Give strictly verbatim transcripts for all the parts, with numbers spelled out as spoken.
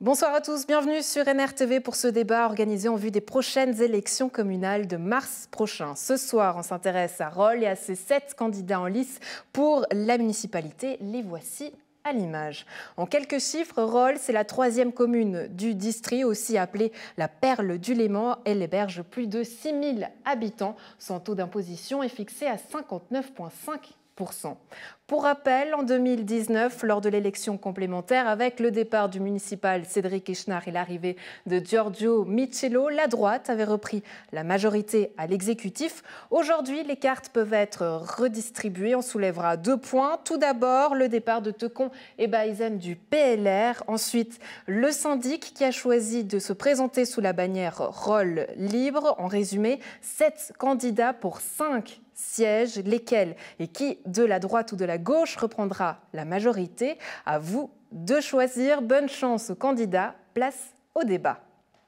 Bonsoir à tous, bienvenue sur N R T V pour ce débat organisé en vue des prochaines élections communales de mars prochain. Ce soir, on s'intéresse à Rolle et à ses sept candidats en lice pour la municipalité. Les voici à l'image. En quelques chiffres, Rolle, c'est la troisième commune du district, aussi appelée la Perle du Léman. Elle héberge plus de six mille habitants. Son taux d'imposition est fixé à cinquante-neuf virgule cinq pour cent. Pour rappel, en deux mille dix-neuf, lors de l'élection complémentaire, avec le départ du municipal Cédric Echnar et l'arrivée de Giorgio Michello, la droite avait repris la majorité à l'exécutif. Aujourd'hui, les cartes peuvent être redistribuées. On soulèvera deux points. Tout d'abord, le départ de Tecon et Baïzen du P L R. Ensuite, le syndic qui a choisi de se présenter sous la bannière Rolle Libre. En résumé, sept candidats pour cinq sièges, lesquels et qui, de la droite ou de la gauche, reprendra la majorité. À vous de choisir. Bonne chance aux candidats. Place au débat.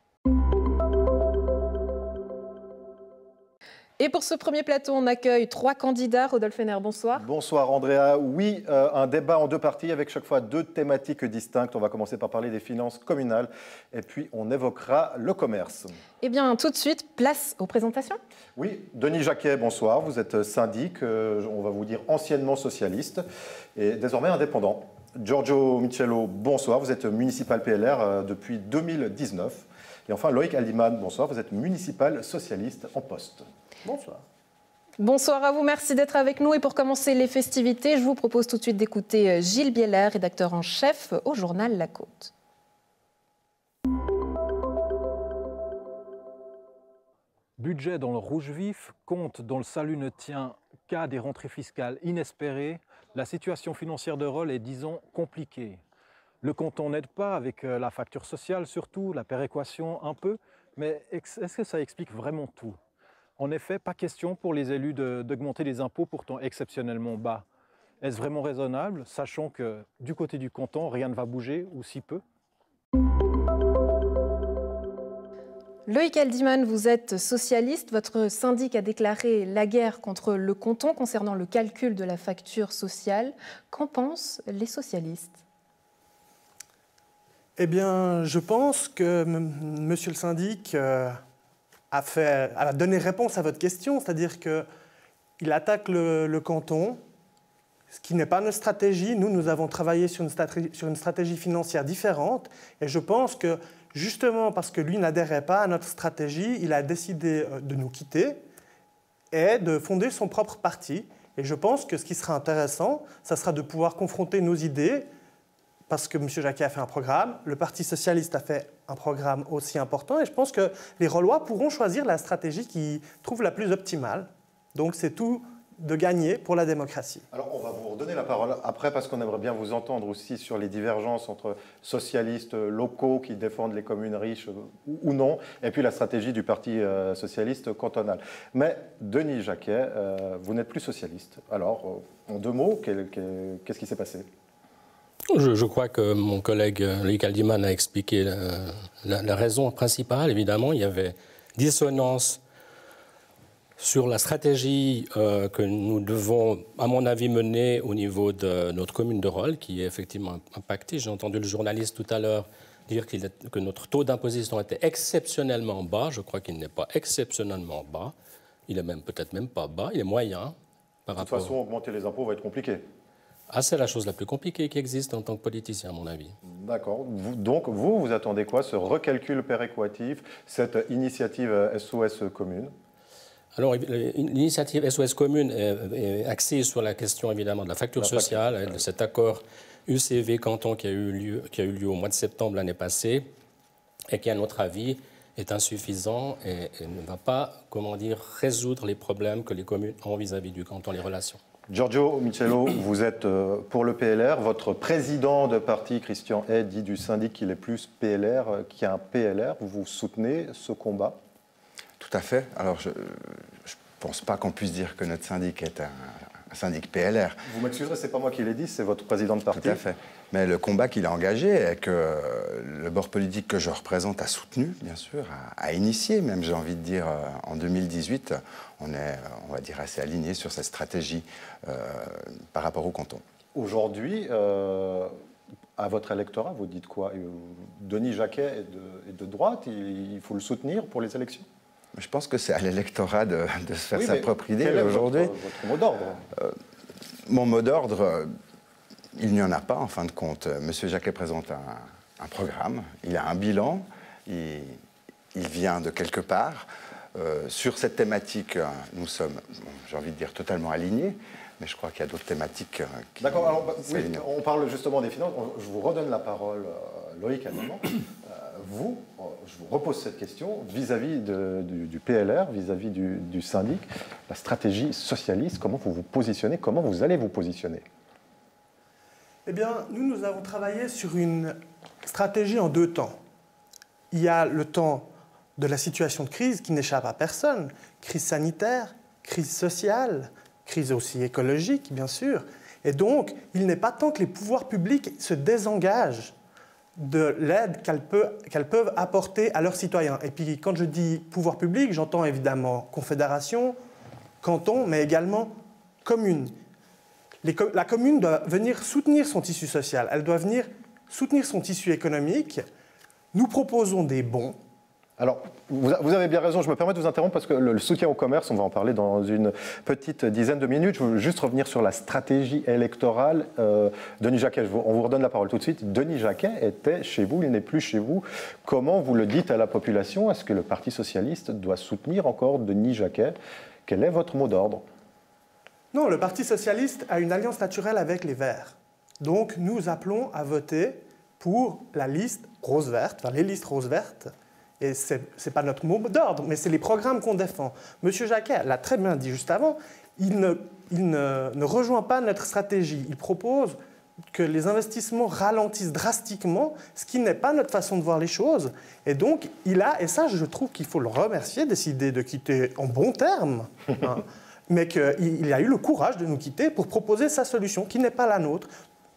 Et pour ce premier plateau, on accueille trois candidats. Rodolphe Henner, bonsoir. Bonsoir Andrea. Oui, euh, un débat en deux parties avec chaque fois deux thématiques distinctes. On va commencer par parler des finances communales et puis on évoquera le commerce. Eh bien, tout de suite, place aux présentations. Oui, Denis Jacquet, bonsoir. Vous êtes syndic, euh, on va vous dire anciennement socialiste et désormais indépendant. Giorgio Michello, bonsoir. Vous êtes municipal P L R euh, depuis deux mille dix-neuf. Et enfin, Loïc Aldiman, bonsoir. Vous êtes municipal socialiste en poste. Bonsoir. Bonsoir à vous, merci d'être avec nous. Et pour commencer les festivités, je vous propose tout de suite d'écouter Gilles Bieler, rédacteur en chef au journal La Côte. Budget dans le rouge vif, compte dont le salut ne tient qu'à des rentrées fiscales inespérées. La situation financière de Rolle est, disons, compliquée. Le canton n'aide pas avec la facture sociale surtout, la péréquation un peu, mais est-ce que ça explique vraiment tout ? En effet, pas question pour les élus d'augmenter les impôts pourtant exceptionnellement bas. Est-ce vraiment raisonnable, sachant que du côté du canton, rien ne va bouger, ou si peu? Loïc Aldiman, vous êtes socialiste. Votre syndic a déclaré la guerre contre le canton concernant le calcul de la facture sociale. Qu'en pensent les socialistes ? Eh bien, je pense que monsieur le syndic euh, a, fait, a donné réponse à votre question, c'est-à-dire qu'il attaque le, le canton, ce qui n'est pas notre stratégie. Nous, nous avons travaillé sur une, stratégie, sur une stratégie financière différente, et je pense que justement parce que lui n'adhérait pas à notre stratégie, il a décidé de nous quitter et de fonder son propre parti. Et je pense que ce qui sera intéressant, ça sera de pouvoir confronter nos idées, parce que M. Jacquet a fait un programme, le Parti socialiste a fait un programme aussi important, et je pense que les Rollois pourront choisir la stratégie qu'ils trouvent la plus optimale. Donc c'est tout de gagner pour la démocratie. Alors on va vous redonner la parole après, parce qu'on aimerait bien vous entendre aussi sur les divergences entre socialistes locaux qui défendent les communes riches ou non, et puis la stratégie du Parti socialiste cantonal. Mais Denis Jacquet, euh, vous n'êtes plus socialiste. Alors, en deux mots, qu'est-ce qui s'est passé ? Je, je crois que mon collègue Loïc Aldiman a expliqué la, la, la raison principale. Évidemment, il y avait dissonance sur la stratégie euh, que nous devons, à mon avis, mener au niveau de notre commune de Rolle, qui est effectivement impactée. J'ai entendu le journaliste tout à l'heure dire qu'il est, que notre taux d'imposition était exceptionnellement bas. Je crois qu'il n'est pas exceptionnellement bas. Il est même peut-être même pas bas, il est moyen. Par de toute rapport... façon, augmenter les impôts va être compliqué. Ah, c'est la chose la plus compliquée qui existe en tant que politicien, à mon avis. D'accord. Donc, vous, vous attendez quoi, ce recalcul péréquatif, cette initiative S O S commune? Alors, l'initiative S O S commune est axée sur la question, évidemment, de la facture la sociale, facture. de cet accord U C V-Canton qui a eu lieu, qui a eu lieu au mois de septembre l'année passée, et qui, à notre avis, est insuffisant et, et ne va pas, comment dire, résoudre les problèmes que les communes ont vis-à-vis du canton, les relations. Giorgio Michello, vous êtes pour le P L R. Votre président de parti, Christian Hay, dit du syndic qu'il est plus P L R qu'un P L R. Vous soutenez ce combat? Tout à fait. Alors, je ne pense pas qu'on puisse dire que notre syndic est un, un syndic P L R. Vous m'excuserez, ce n'est pas moi qui l'ai dit, c'est votre président de parti. Tout à fait. Mais le combat qu'il a engagé et que le bord politique que je représente a soutenu, bien sûr, a, a initié, même j'ai envie de dire, en deux mille dix-huit, on est, on va dire, assez aligné sur cette stratégie euh, par rapport au canton. Aujourd'hui, euh, à votre électorat, vous dites quoi? Denis Jacquet est de, est de droite, il, il faut le soutenir pour les élections? Je pense que c'est à l'électorat de, de se faire oui, sa propre idée aujourd'hui. Votre, votre mot d'ordre euh, Mon mot d'ordre, euh, il n'y en a pas en fin de compte. Monsieur Jacquet présente un, un programme, il a un bilan, il, il vient de quelque part. Euh, sur cette thématique, euh, nous sommes, bon, j'ai envie de dire, totalement alignés, mais je crois qu'il y a d'autres thématiques euh, qui... D'accord, alors, bah, oui, on parle justement des finances. Je vous redonne la parole, euh, Loïc, à un moment. Euh, vous, je vous repose cette question, vis-à-vis de, du, du P L R, vis-à-vis du, du syndic, la stratégie socialiste, comment vous vous positionnez, comment vous allez vous positionner? Eh bien, nous, nous avons travaillé sur une stratégie en deux temps. Il y a le temps de la situation de crise qui n'échappe à personne, crise sanitaire, crise sociale, crise aussi écologique, bien sûr. Et donc, il n'est pas temps que les pouvoirs publics se désengagent de l'aide qu'elles peuvent, qu'elles peuvent apporter à leurs citoyens. Et puis, quand je dis pouvoir public, j'entends évidemment confédération, canton, mais également commune. Les, la commune doit venir soutenir son tissu social, elle doit venir soutenir son tissu économique. Nous proposons des bons. Alors, vous avez bien raison, je me permets de vous interrompre parce que le soutien au commerce, on va en parler dans une petite dizaine de minutes. Je veux juste revenir sur la stratégie électorale. Euh, Denis Jacquet, je vous, on vous redonne la parole tout de suite. Denis Jacquet était chez vous, il n'est plus chez vous. Comment vous le dites à la population? Est-ce que le Parti socialiste doit soutenir encore Denis Jacquet? Quel est votre mot d'ordre? Non, le Parti socialiste a une alliance naturelle avec les Verts. Donc, nous appelons à voter pour la liste rose-verte, enfin les listes rose-vertes. Et ce n'est pas notre mot d'ordre, mais c'est les programmes qu'on défend. Monsieur Jacquet l'a très bien dit juste avant, il, ne, il ne, ne rejoint pas notre stratégie. Il propose que les investissements ralentissent drastiquement, ce qui n'est pas notre façon de voir les choses. Et donc, il a, et ça je trouve qu'il faut le remercier, décidé de quitter en bons termes, hein, mais qu'il a eu le courage de nous quitter pour proposer sa solution, qui n'est pas la nôtre.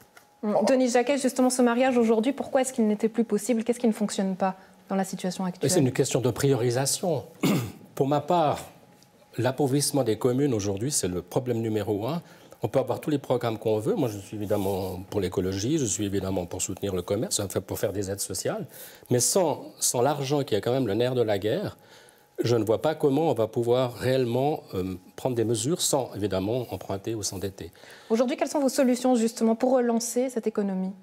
Denis Jacquet, justement, ce mariage aujourd'hui, pourquoi est-ce qu'il n'était plus possible? Qu'est-ce qui ne fonctionne pas dans la situation actuelle? C'est une question de priorisation. Pour ma part, l'appauvrissement des communes aujourd'hui, c'est le problème numéro un. On peut avoir tous les programmes qu'on veut. Moi, je suis évidemment pour l'écologie, je suis évidemment pour soutenir le commerce, pour faire des aides sociales. Mais sans, sans l'argent qui est quand même le nerf de la guerre, je ne vois pas comment on va pouvoir réellement euh, prendre des mesures sans, évidemment, emprunter ou s'endetter. Aujourd'hui, quelles sont vos solutions, justement, pour relancer cette économie?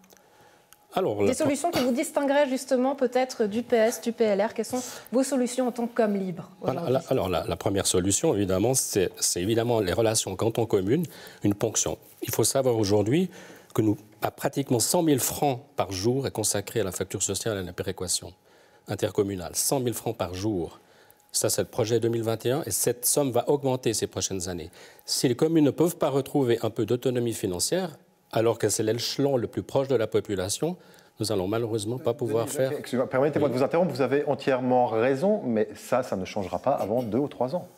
Alors, des la... solutions qui vous distingueraient, justement, peut-être du P S, du P L R. Quelles sont vos solutions en tant qu'homme libre? Alors, alors la, la première solution, évidemment, c'est évidemment les relations canton-commune, une ponction. Il faut savoir aujourd'hui que nous, à pratiquement cent mille francs par jour est consacré à la facture sociale et à la péréquation intercommunale. cent mille francs par jour. Ça, c'est le projet deux mille vingt et un et cette somme va augmenter ces prochaines années. Si les communes ne peuvent pas retrouver un peu d'autonomie financière, alors que c'est l'échelon le plus proche de la population, nous n'allons malheureusement pas pouvoir faire... Permettez-moi de vous interrompre, vous avez entièrement raison, mais ça, ça ne changera pas avant deux ou trois ans.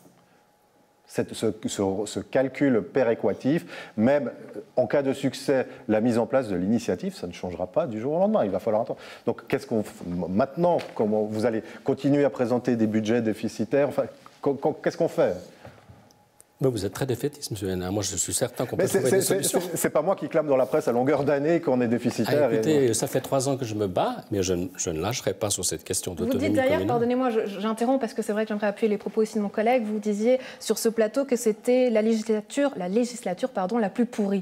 Cette, ce, ce, ce calcul péréquatif, même en cas de succès, la mise en place de l'initiative, ça ne changera pas du jour au lendemain. Il va falloir attendre. Donc, qu'est-ce qu'on maintenant, comment vous allez continuer à présenter des budgets déficitaires? Enfin, qu'est-ce qu'on fait? Mais vous êtes très défaitiste, M. Hénin. Moi, je suis certain qu'on peut trouver des solutions. C'est pas moi qui clame dans la presse à longueur d'année qu'on est déficitaire. Ah, écoutez, et... ça fait trois ans que je me bats, mais je, je ne lâcherai pas sur cette question d'autonomie communale. Vous dites d'ailleurs, pardonnez-moi, j'interromps parce que c'est vrai que j'aimerais appuyer les propos aussi de mon collègue, vous disiez sur ce plateau que c'était la législature, la législature pardon, la plus pourrie.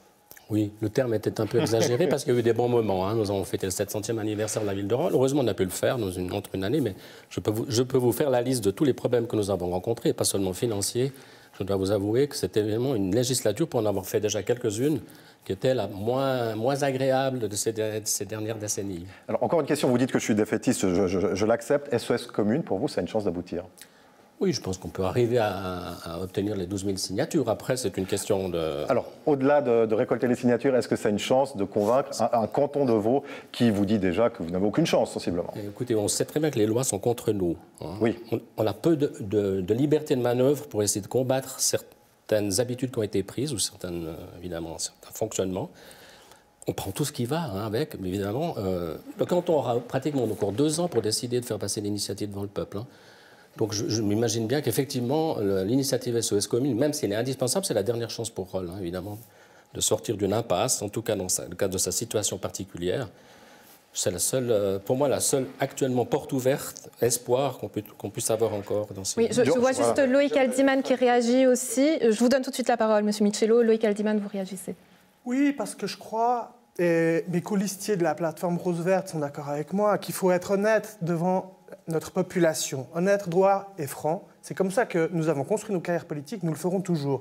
Oui, le terme était un peu exagéré parce qu'il y a eu des bons moments. Hein. Nous avons fêté le sept centième anniversaire de la ville de Rolle. Heureusement, on a pu le faire dans une, entre une année, mais je peux, vous, je peux vous faire la liste de tous les problèmes que nous avons rencontrés, pas seulement financiers. Je dois vous avouer que c'était vraiment une législature, pour en avoir fait déjà quelques-unes, qui était la moins, moins agréable de ces, de ces dernières décennies. Alors, encore une question, vous dites que je suis défaitiste, je, je, je l'accepte. S O S Commune, pour vous, ça a une chance d'aboutir? Oui, je pense qu'on peut arriver à, à obtenir les douze mille signatures. Après, c'est une question de... Alors, au-delà de, de récolter les signatures, est-ce que ça a une chance de convaincre un, un canton de Vaud qui vous dit déjà que vous n'avez aucune chance, sensiblement? Écoutez, on sait très bien que les lois sont contre nous. Hein. Oui. On, on a peu de, de, de liberté de manœuvre pour essayer de combattre certaines habitudes qui ont été prises, ou certaines, évidemment, certains fonctionnements. On prend tout ce qui va hein, avec, mais évidemment, euh, le canton aura pratiquement encore deux ans pour décider de faire passer l'initiative devant le peuple. Hein. Donc je, je m'imagine bien qu'effectivement, l'initiative S O S Commune, même si elle est indispensable, c'est la dernière chance pour Rolle, hein, évidemment, de sortir d'une impasse, en tout cas dans le cadre de sa situation particulière. C'est la seule, pour moi la seule actuellement porte ouverte, espoir qu'on qu'on puisse avoir encore dans ces... Oui, je, je vois juste voilà. Loïc Aldiman qui réagit aussi. Je vous donne tout de suite la parole, Monsieur Michelot. Loïc Aldiman, vous réagissez. Oui, parce que je crois, et mes colistiers de la plateforme Rose Verte sont d'accord avec moi, qu'il faut être honnête devant notre population. Honnête, droit et franc. C'est comme ça que nous avons construit nos carrières politiques, nous le ferons toujours.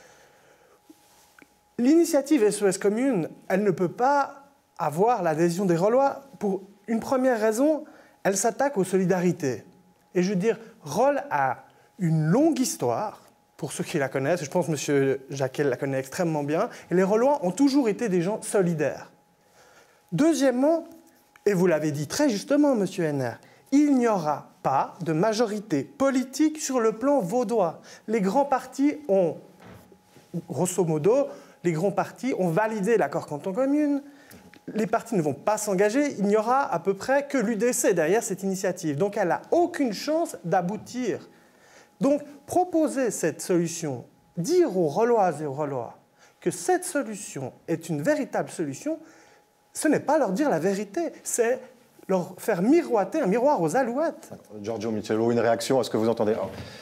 L'initiative S O S Commune, elle ne peut pas avoir l'adhésion des Rollois pour une première raison, elle s'attaque aux solidarités. Et je veux dire, Rolle a une longue histoire, pour ceux qui la connaissent, je pense que M. Jacquet la connaît extrêmement bien, et les Rollois ont toujours été des gens solidaires. Deuxièmement, et vous l'avez dit très justement, M. Henner, il n'y aura pas de majorité politique sur le plan vaudois. Les grands partis ont, grosso modo, les grands partis ont validé l'accord canton-commune. Les partis ne vont pas s'engager, il n'y aura à peu près que l'U D C derrière cette initiative. Donc elle n'a aucune chance d'aboutir. Donc proposer cette solution, dire aux Rolloises et aux Rollois que cette solution est une véritable solution, ce n'est pas leur dire la vérité, c'est leur faire miroiter un miroir aux alouettes. Giorgio Michelot, une réaction à ce que vous entendez?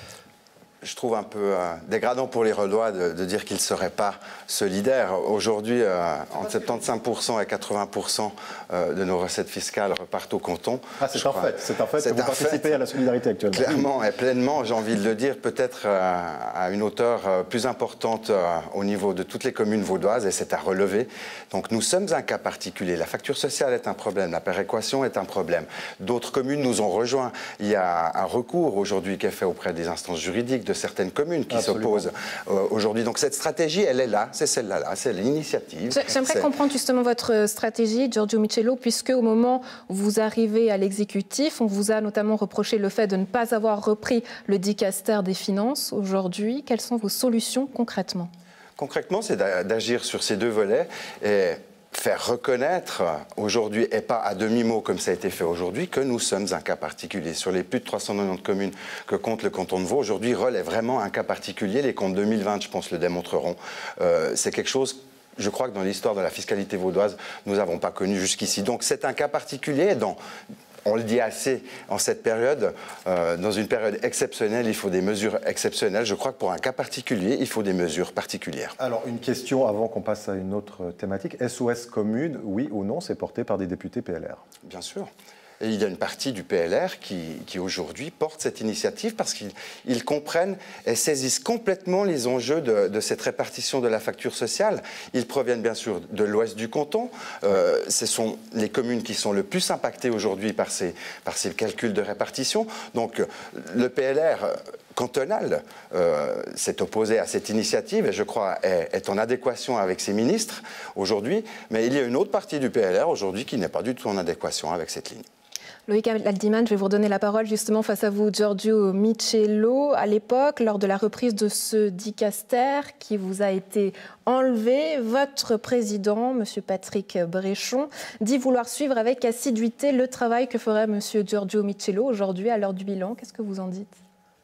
Je trouve un peu euh, dégradant pour les Rollois de, de dire qu'ils ne seraient pas solidaires. Aujourd'hui, euh, entre soixante-quinze pour cent et quatre-vingts pour cent euh, de nos recettes fiscales repartent au canton. Ah, c'est un fait, c'est un fait que vous participez fait, à la solidarité actuellement. Clairement et pleinement, j'ai envie de le dire, peut-être euh, à une hauteur euh, plus importante euh, au niveau de toutes les communes vaudoises, et c'est à relever. Donc nous sommes un cas particulier. La facture sociale est un problème, la péréquation est un problème. D'autres communes nous ont rejoints. Il y a un recours aujourd'hui qui est fait auprès des instances juridiques de certaines communes qui s'opposent euh, aujourd'hui. Donc cette stratégie, elle est là, c'est celle-là, là, c'est l'initiative. J'aimerais comprendre justement votre stratégie, Giorgio Michelot, puisque au moment où vous arrivez à l'exécutif, on vous a notamment reproché le fait de ne pas avoir repris le dicaster des finances aujourd'hui. Quelles sont vos solutions concrètement? Concrètement, c'est d'agir sur ces deux volets et faire reconnaître aujourd'hui, et pas à demi-mot comme ça a été fait aujourd'hui, que nous sommes un cas particulier. Sur les plus de trois cent quatre-vingt-dix communes que compte le canton de Vaud, aujourd'hui, Rolle est vraiment un cas particulier. Les comptes deux mille vingt, je pense, le démontreront. Euh, c'est quelque chose, je crois que dans l'histoire de la fiscalité vaudoise, nous n'avons pas connu jusqu'ici. Donc c'est un cas particulier dans... On le dit assez en cette période, euh, dans une période exceptionnelle, il faut des mesures exceptionnelles. Je crois que pour un cas particulier, il faut des mesures particulières. Alors, une question avant qu'on passe à une autre thématique. S O S Commune, oui ou non, c'est porté par des députés P L R? Bien sûr. Et il y a une partie du P L R qui, qui aujourd'hui porte cette initiative parce qu'ils ils comprennent et saisissent complètement les enjeux de, de cette répartition de la facture sociale. Ils proviennent bien sûr de l'ouest du canton. Euh, ce sont les communes qui sont le plus impactées aujourd'hui par ces, par ces calculs de répartition. Donc le P L R cantonal euh, s'est opposé à cette initiative et je crois est, est en adéquation avec ses ministres aujourd'hui. Mais il y a une autre partie du P L R aujourd'hui qui n'est pas du tout en adéquation avec cette ligne. Loïc Aldiman, je vais vous redonner la parole justement face à vous, Giorgio Michelot. À l'époque, lors de la reprise de ce dicaster qui vous a été enlevé, votre président, M. Patrick Bréchon, dit vouloir suivre avec assiduité le travail que ferait M. Giorgio Michelot aujourd'hui à l'heure du bilan. Qu'est-ce que vous en dites?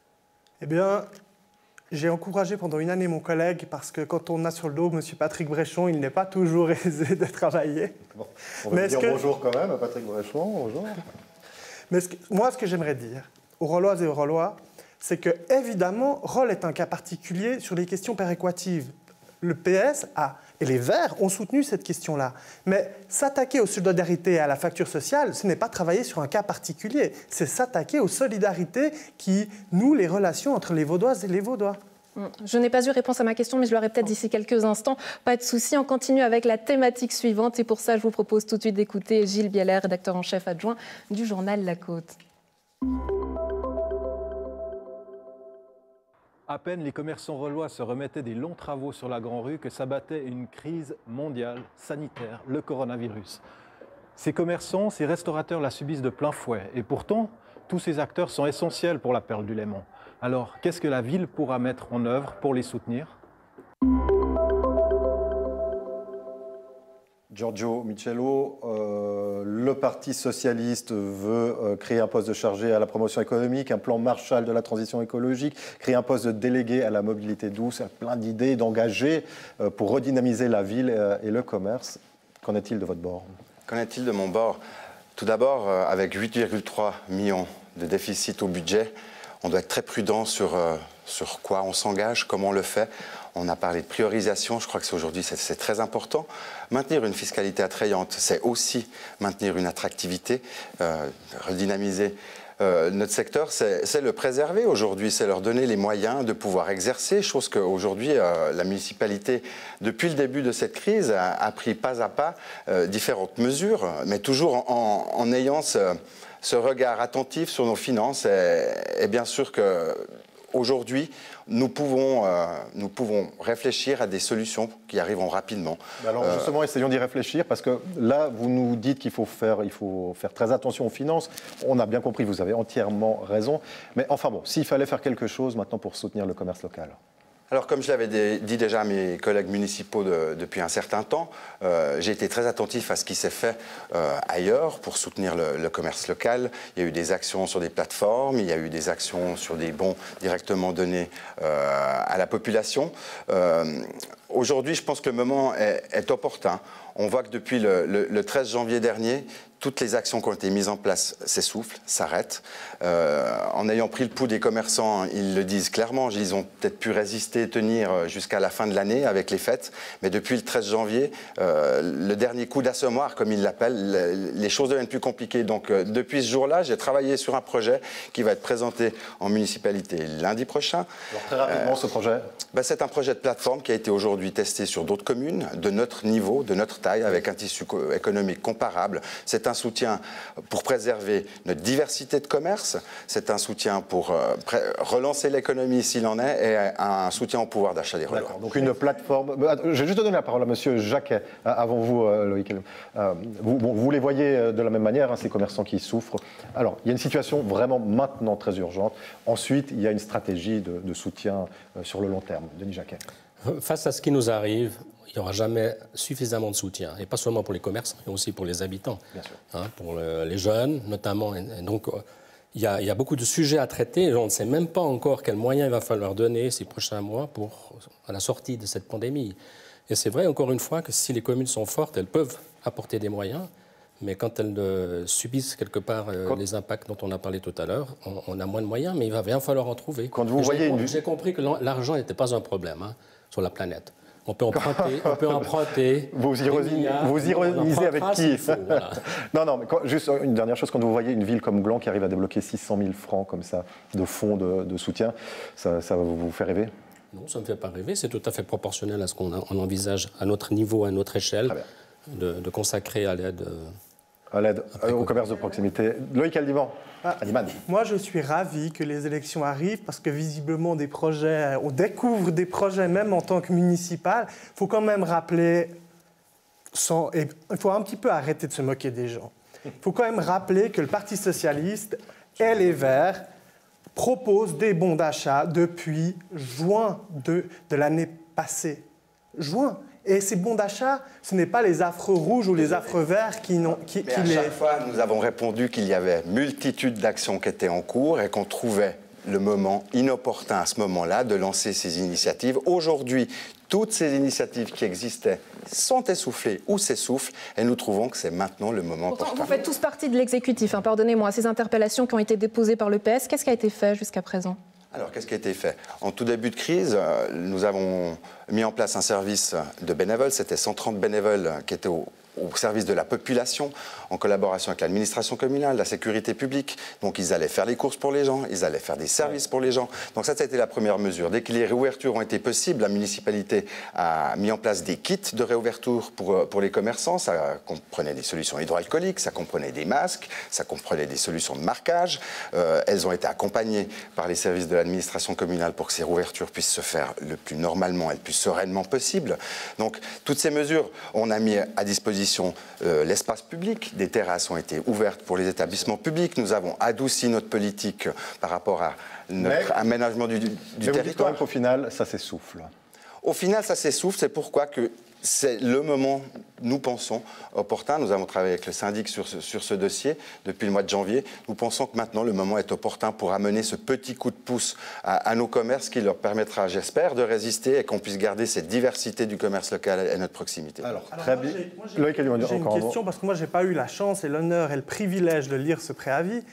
Eh bien, j'ai encouragé pendant une année mon collègue parce que quand on a sur le dos M. Patrick Bréchon, il n'est pas toujours aisé de travailler. Bon, on va dire que... bonjour quand même à Patrick Bréchon. Bonjour. Mais ce que, moi, ce que j'aimerais dire aux Rolloises et aux Rollois, c'est que, évidemment, Rolle est un cas particulier sur les questions péréquatives. Le P S a, et les Verts ont soutenu cette question-là. Mais s'attaquer aux solidarités et à la facture sociale, ce n'est pas travailler sur un cas particulier. C'est s'attaquer aux solidarités qui nouent les relations entre les Vaudoises et les Vaudois. Je n'ai pas eu réponse à ma question, mais je l'aurai peut-être d'ici quelques instants. Pas de souci, on continue avec la thématique suivante. Et pour ça, je vous propose tout de suite d'écouter Gilles Bieler, rédacteur en chef adjoint du journal La Côte. À peine les commerçants rollois se remettaient des longs travaux sur la Grand Rue que s'abattait une crise mondiale, sanitaire, le coronavirus. Ces commerçants, ces restaurateurs la subissent de plein fouet. Et pourtant, tous ces acteurs sont essentiels pour la Perle du Léman. Alors, qu'est-ce que la ville pourra mettre en œuvre pour les soutenir ? Giorgio Michello, euh, le Parti socialiste veut euh, créer un poste de chargé à la promotion économique, un plan Marshall de la transition écologique, créer un poste de délégué à la mobilité douce, plein d'idées, d'engagés euh, pour redynamiser la ville euh, et le commerce. Qu'en est-il de votre bord? Qu'en est-il de mon bord? Tout d'abord, euh, avec huit virgule trois millions de déficit au budget, on doit être très prudent sur, euh, sur quoi on s'engage, comment on le fait. On a parlé de priorisation, je crois que c'est aujourd'hui c'est très important. Maintenir une fiscalité attrayante, c'est aussi maintenir une attractivité, euh, redynamiser euh, notre secteur, c'est le préserver aujourd'hui, c'est leur donner les moyens de pouvoir exercer, chose qu'aujourd'hui euh, la municipalité, depuis le début de cette crise, a, a pris pas à pas euh, différentes mesures, mais toujours en, en, en ayant ce, ce regard attentif sur nos finances. Et, et bien sûr que aujourd'hui, nous pouvons, euh, nous pouvons réfléchir à des solutions qui arriveront rapidement. Alors justement, euh... essayons d'y réfléchir, parce que là, vous nous dites qu'il faut faire, il faut faire très attention aux finances. On a bien compris, vous avez entièrement raison. Mais enfin bon, s'il fallait faire quelque chose maintenant pour soutenir le commerce local. Alors, comme je l'avais dit déjà à mes collègues municipaux de, depuis un certain temps, euh, j'ai été très attentif à ce qui s'est fait euh, ailleurs pour soutenir le, le commerce local. Il y a eu des actions sur des plateformes, il y a eu des actions sur des bons directement donnés euh, à la population. Euh, Aujourd'hui, je pense que le moment est, est opportun. On voit que depuis le, le, le treize janvier dernier, toutes les actions qui ont été mises en place s'essoufflent, s'arrêtent. Euh, en ayant pris le pouls des commerçants, ils le disent clairement, ils ont peut-être pu résister, tenir jusqu'à la fin de l'année avec les fêtes, mais depuis le treize janvier, euh, le dernier coup d'assommoir, comme ils l'appellent, les choses deviennent plus compliquées. Donc euh, depuis ce jour-là, j'ai travaillé sur un projet qui va être présenté en municipalité lundi prochain. Alors très rapidement, euh, ce projet ben, c'est un projet de plateforme qui a été aujourd'hui testé sur d'autres communes, de notre niveau, de notre taille, avec un tissu économique comparable. C'est un soutien pour préserver notre diversité de commerce, c'est un soutien pour euh, relancer l'économie s'il en est, et un soutien au pouvoir d'achat des relais. Donc une plateforme... Je vais juste donner la parole à M. Jacquet, avant vous, Loïc. Euh, vous, bon, vous les voyez de la même manière, hein, ces commerçants qui souffrent. Alors, il y a une situation vraiment maintenant très urgente. Ensuite, il y a une stratégie de, de soutien euh, sur le long terme. Denis Jacquet. Face à ce qui nous arrive, il n'y aura jamais suffisamment de soutien, et pas seulement pour les commerçants, mais aussi pour les habitants, bien sûr. Hein, pour le, les jeunes notamment. Et donc, il y, a, il y a beaucoup de sujets à traiter, et on ne sait même pas encore quels moyens il va falloir donner ces prochains mois pour à la sortie de cette pandémie. Et c'est vrai, encore une fois, que si les communes sont fortes, elles peuvent apporter des moyens, mais quand elles euh, subissent quelque part euh, quand... les impacts dont on a parlé tout à l'heure, on, on a moins de moyens, mais il va bien falloir en trouver. Quand vous voyez une... J'ai compris que l'argent n'était pas un problème hein, sur la planète. On peut emprunter, on peut emprunter. Vous, ironisez, vous ironisez avec qui faut, voilà. Non, non, mais quand, juste une dernière chose, quand vous voyez une ville comme Gland qui arrive à débloquer six cent mille francs comme ça de fonds de, de soutien, ça, ça vous fait rêver? Non, ça ne me fait pas rêver. C'est tout à fait proportionnel à ce qu'on envisage à notre niveau, à notre échelle, de, de consacrer à l'aide. À l'aide au commerce de proximité. Loïc Aldiman. Ah, moi, je suis ravi que les élections arrivent parce que visiblement, des projets, on découvre des projets même en tant que municipal. Il faut quand même rappeler, sans, et il faut un petit peu arrêter de se moquer des gens. Il faut quand même rappeler que le Parti socialiste et les Verts proposent des bons d'achat depuis juin de, de l'année passée. Juin. Et ces bons d'achat, ce n'est pas les affreux rouges ou les affreux verts qui n'ont... Qui, Mais qui à les... chaque fois, nous avons répondu qu'il y avait multitude d'actions qui étaient en cours et qu'on trouvait le moment inopportun à ce moment-là de lancer ces initiatives. Aujourd'hui, toutes ces initiatives qui existaient sont essoufflées ou s'essoufflent et nous trouvons que c'est maintenant le moment Pourtant, opportun. Vous faites tous partie de l'exécutif, hein, pardonnez-moi. Ces interpellations qui ont été déposées par le P S, qu'est-ce qui a été fait jusqu'à présent ? Alors, qu'est-ce qui a été fait? En tout début de crise, nous avons mis en place un service de bénévoles. C'était cent trente bénévoles qui étaient au, au service de la population, en collaboration avec l'administration communale, la sécurité publique. Donc, ils allaient faire les courses pour les gens, ils allaient faire des services pour les gens. Donc, ça, ça a été la première mesure. Dès que les réouvertures ont été possibles, la municipalité a mis en place des kits de réouverture pour, pour les commerçants. Ça comprenait des solutions hydroalcooliques, ça comprenait des masques, ça comprenait des solutions de marquage. Euh, elles ont été accompagnées par les services de l'administration communale pour que ces réouvertures puissent se faire le plus normalement et le plus sereinement possible. Donc, toutes ces mesures, on a mis à disposition euh, l'espace public. Des terrasses ont été ouvertes pour les établissements publics. Nous avons adouci notre politique par rapport à notre mais, aménagement du, du mais territoire. Vous dites quand même qu'au final, ça s'essouffle. Au final, ça s'essouffle. C'est pourquoi que c'est le moment, nous pensons, opportun. Nous avons travaillé avec le syndic sur ce, sur ce dossier depuis le mois de janvier. Nous pensons que maintenant, le moment est opportun pour amener ce petit coup de pouce à, à nos commerces qui leur permettra, j'espère, de résister et qu'on puisse garder cette diversité du commerce local à notre proximité. Alors, Alors, très moi, bien. j'ai- moi, j'ai- Loïc Alliot, J'ai une encore un mot. question parce que moi, je n'ai pas eu la chance et l'honneur et le privilège de lire ce préavis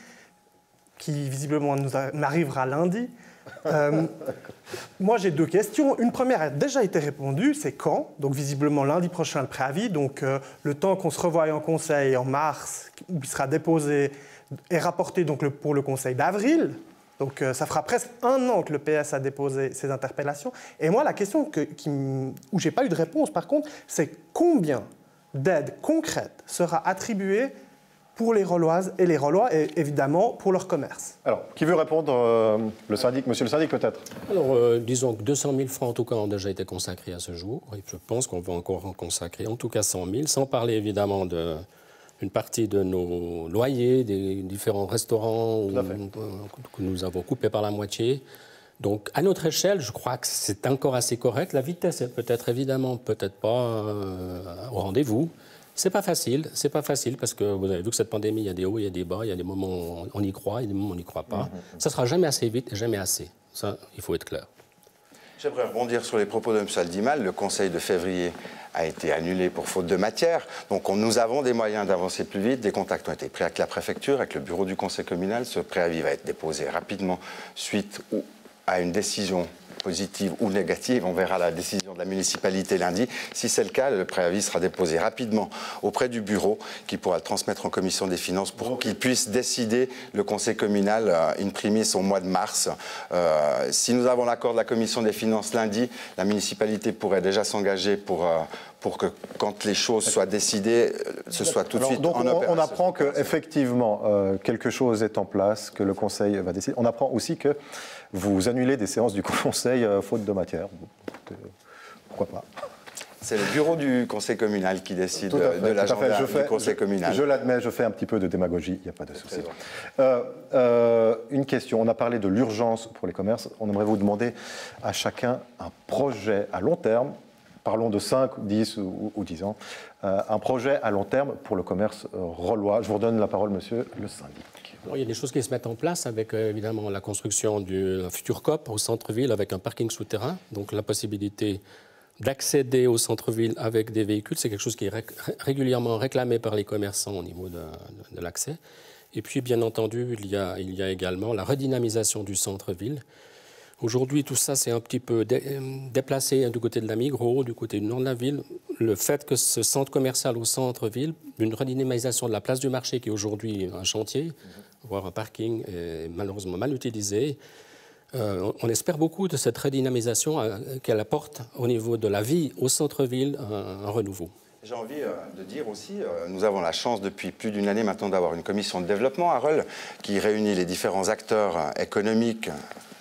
qui, visiblement, nous a- m'arrivera lundi. Euh, moi, j'ai deux questions. Une première a déjà été répondue, c'est quand? Donc, visiblement, lundi prochain, le préavis. Donc, euh, le temps qu'on se revoie en conseil en mars, où il sera déposé et rapporté donc, le, pour le conseil d'avril. Donc, euh, ça fera presque un an que le P S a déposé ses interpellations. Et moi, la question que, qui, m- où je n'ai pas eu de réponse, par contre, c'est combien d'aide concrète sera attribuée pour les Rolloises et les Rollois, et évidemment pour leur commerce. Alors, qui veut répondre? euh, Le syndic, monsieur le syndic, peut-être? Alors, euh, disons que deux cent mille francs, en tout cas, ont déjà été consacrés à ce jour. Et je pense qu'on va encore en consacrer, en tout cas, cent mille, sans parler évidemment d'une partie de nos loyers, des différents restaurants où, Tout à fait. euh, que nous avons coupés par la moitié. Donc, à notre échelle, je crois que c'est encore assez correct. La vitesse est peut-être, évidemment, peut-être pas euh, au rendez-vous. C'est pas facile, c'est pas facile parce que vous avez vu que cette pandémie, il y a des hauts, il y a des bas, il y a des moments où on y croit, il y a des moments où on n'y croit pas. Mm-hmm. Ça sera jamais assez vite et jamais assez. Ça, il faut être clair. J'aimerais rebondir sur les propos de M. Aldimal. Le conseil de février a été annulé pour faute de matière. Donc on, nous avons des moyens d'avancer plus vite. Des contacts ont été pris avec la préfecture, avec le bureau du conseil communal. Ce préavis va être déposé rapidement suite à une décision positive ou négative. On verra la décision de la municipalité lundi. Si c'est le cas, le préavis sera déposé rapidement auprès du bureau qui pourra le transmettre en commission des finances pour qu'il puisse décider le conseil communal euh, in primis au mois de mars. Euh, si nous avons l'accord de la commission des finances lundi, la municipalité pourrait déjà s'engager pour... Euh, pour que, quand les choses soient décidées, ce soit tout de Alors, suite donc en on, opération. on apprend qu'effectivement, euh, quelque chose est en place, que le Conseil va décider. On apprend aussi que vous annulez des séances du Conseil euh, faute de matière. Donc, euh, pourquoi pas? C'est le bureau du conseil communal qui décide Tout à fait, de l'agenda du conseil je, communal. Je l'admets, je fais un petit peu de démagogie, il n'y a pas de souci. Euh, euh, une question, on a parlé de l'urgence pour les commerces. On aimerait vous demander à chacun un projet à long terme. Parlons de cinq, dix ou, ou dix ans. Euh, un projet à long terme pour le commerce euh, rollois. Je vous redonne la parole, monsieur le syndic. Alors, il y a des choses qui se mettent en place avec euh, évidemment la construction du futur C O P au centre-ville avec un parking souterrain. Donc la possibilité d'accéder au centre-ville avec des véhicules, c'est quelque chose qui est ré régulièrement réclamé par les commerçants au niveau de, de, de l'accès. Et puis, bien entendu, il y a, il y a également la redynamisation du centre-ville. Aujourd'hui, tout ça, c'est un petit peu dé déplacé du côté de la Migros, du côté du nord de la ville. Le fait que ce centre commercial au centre-ville, une redynamisation de la place du marché qui est aujourd'hui un chantier, voire un parking, est malheureusement mal utilisé. Euh, on espère beaucoup de cette redynamisation euh, qu'elle apporte au niveau de la vie au centre-ville, un, un renouveau. J'ai envie euh, de dire aussi, euh, nous avons la chance depuis plus d'une année maintenant d'avoir une commission de développement à Rolle qui réunit les différents acteurs euh, économiques,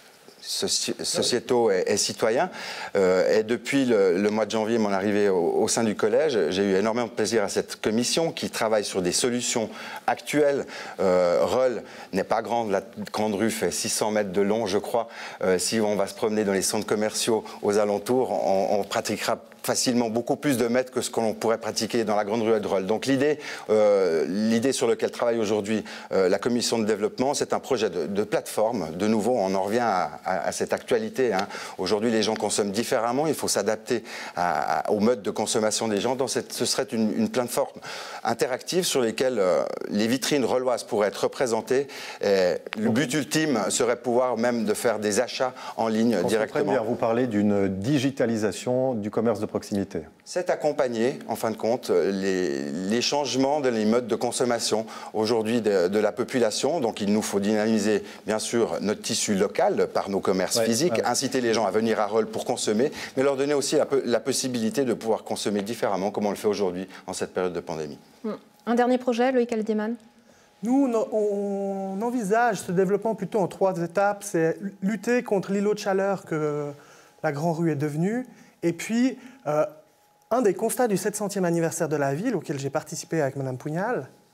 soci sociétaux et, et citoyens. Euh, et depuis le, le mois de janvier, mon arrivée au, au sein du collège, j'ai eu énormément de plaisir à cette commission qui travaille sur des solutions actuelles. Euh, Rolle n'est pas grande, la grande rue fait six cents mètres de long, je crois. Euh, si on va se promener dans les centres commerciaux aux alentours, on, on pratiquera facilement beaucoup plus de mètres que ce qu'on pourrait pratiquer dans la grande rue de Rolle. Donc l'idée euh, l'idée sur laquelle travaille aujourd'hui euh, la commission de développement, c'est un projet de, de plateforme. De nouveau, on en revient à, à, à cette actualité. Hein. Aujourd'hui, les gens consomment différemment. Il faut s'adapter au mode de consommation des gens. Dans cette, ce serait une, une plateforme interactive sur laquelle euh, les vitrines rolloises pourraient être représentées. Et le but ultime serait pouvoir même de faire des achats en ligne On directement. bien, vous parlez d'une digitalisation du commerce de proximité. C'est accompagner, en fin de compte, les, les changements de les modes de consommation aujourd'hui de, de la population. Donc il nous faut dynamiser, bien sûr, notre tissu local par nos commerces ouais, physiques, ouais. inciter les gens à venir à Rolle pour consommer, mais leur donner aussi la, la possibilité de pouvoir consommer différemment, comme on le fait aujourd'hui en cette période de pandémie. Un dernier projet, Loïc Aldiman? Nous, on envisage ce développement plutôt en trois étapes. C'est lutter contre l'îlot de chaleur que la Grande Rue est devenue, et puis... Euh, Un des constats du sept centième anniversaire de la ville, auquel j'ai participé avec Mme Pugnal,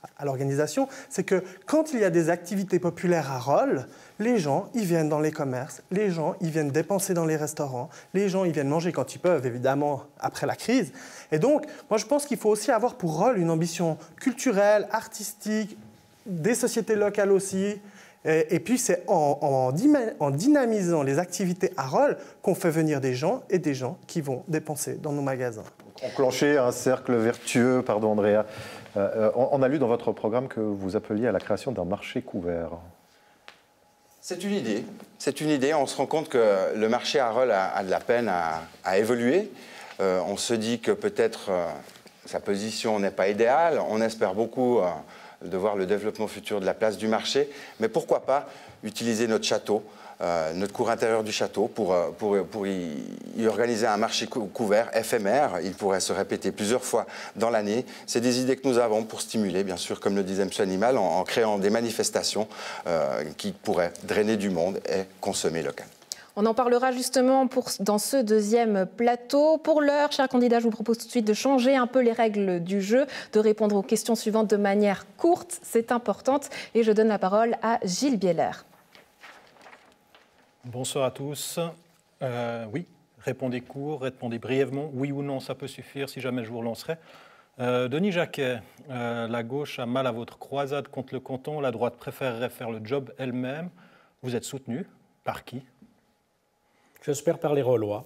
à l'organisation, c'est que quand il y a des activités populaires à Rolle, les gens, ils viennent dans les commerces, les gens, ils viennent dépenser dans les restaurants, les gens, ils viennent manger quand ils peuvent, évidemment, après la crise. Et donc, moi, je pense qu'il faut aussi avoir pour Rolle une ambition culturelle, artistique, des sociétés locales aussi. Et, et puis, c'est en, en, en dynamisant les activités à Rolle qu'on fait venir des gens et des gens qui vont dépenser dans nos magasins. Enclencher un cercle vertueux, pardon Andrea. Euh, on, on a lu dans votre programme que vous appeliez à la création d'un marché couvert. C'est une idée. C'est une idée. On se rend compte que le marché à Rolle a, a de la peine à, à évoluer. Euh, on se dit que peut-être euh, sa position n'est pas idéale. On espère beaucoup euh, de voir le développement futur de la place du marché. Mais pourquoi pas utiliser notre château, euh, notre cour intérieure du château, pour, pour, pour y, y organiser un marché cou couvert éphémère. Il pourrait se répéter plusieurs fois dans l'année. C'est des idées que nous avons pour stimuler, bien sûr, comme le disait M. Animal, en, en créant des manifestations euh, qui pourraient drainer du monde et consommer local. On en parlera justement pour, dans ce deuxième plateau. Pour l'heure, chers candidats, je vous propose tout de suite de changer un peu les règles du jeu, de répondre aux questions suivantes de manière courte, c'est important. Et je donne la parole à Gilles Bieler. Bonsoir à tous. Euh, oui, répondez court, répondez brièvement. Oui ou non, ça peut suffire si jamais je vous relancerai. Euh, Denis Jacquet, euh, la gauche a mal à votre croisade contre le canton, la droite préférerait faire le job elle-même. Vous êtes soutenu par qui? J'espère par les Rollois.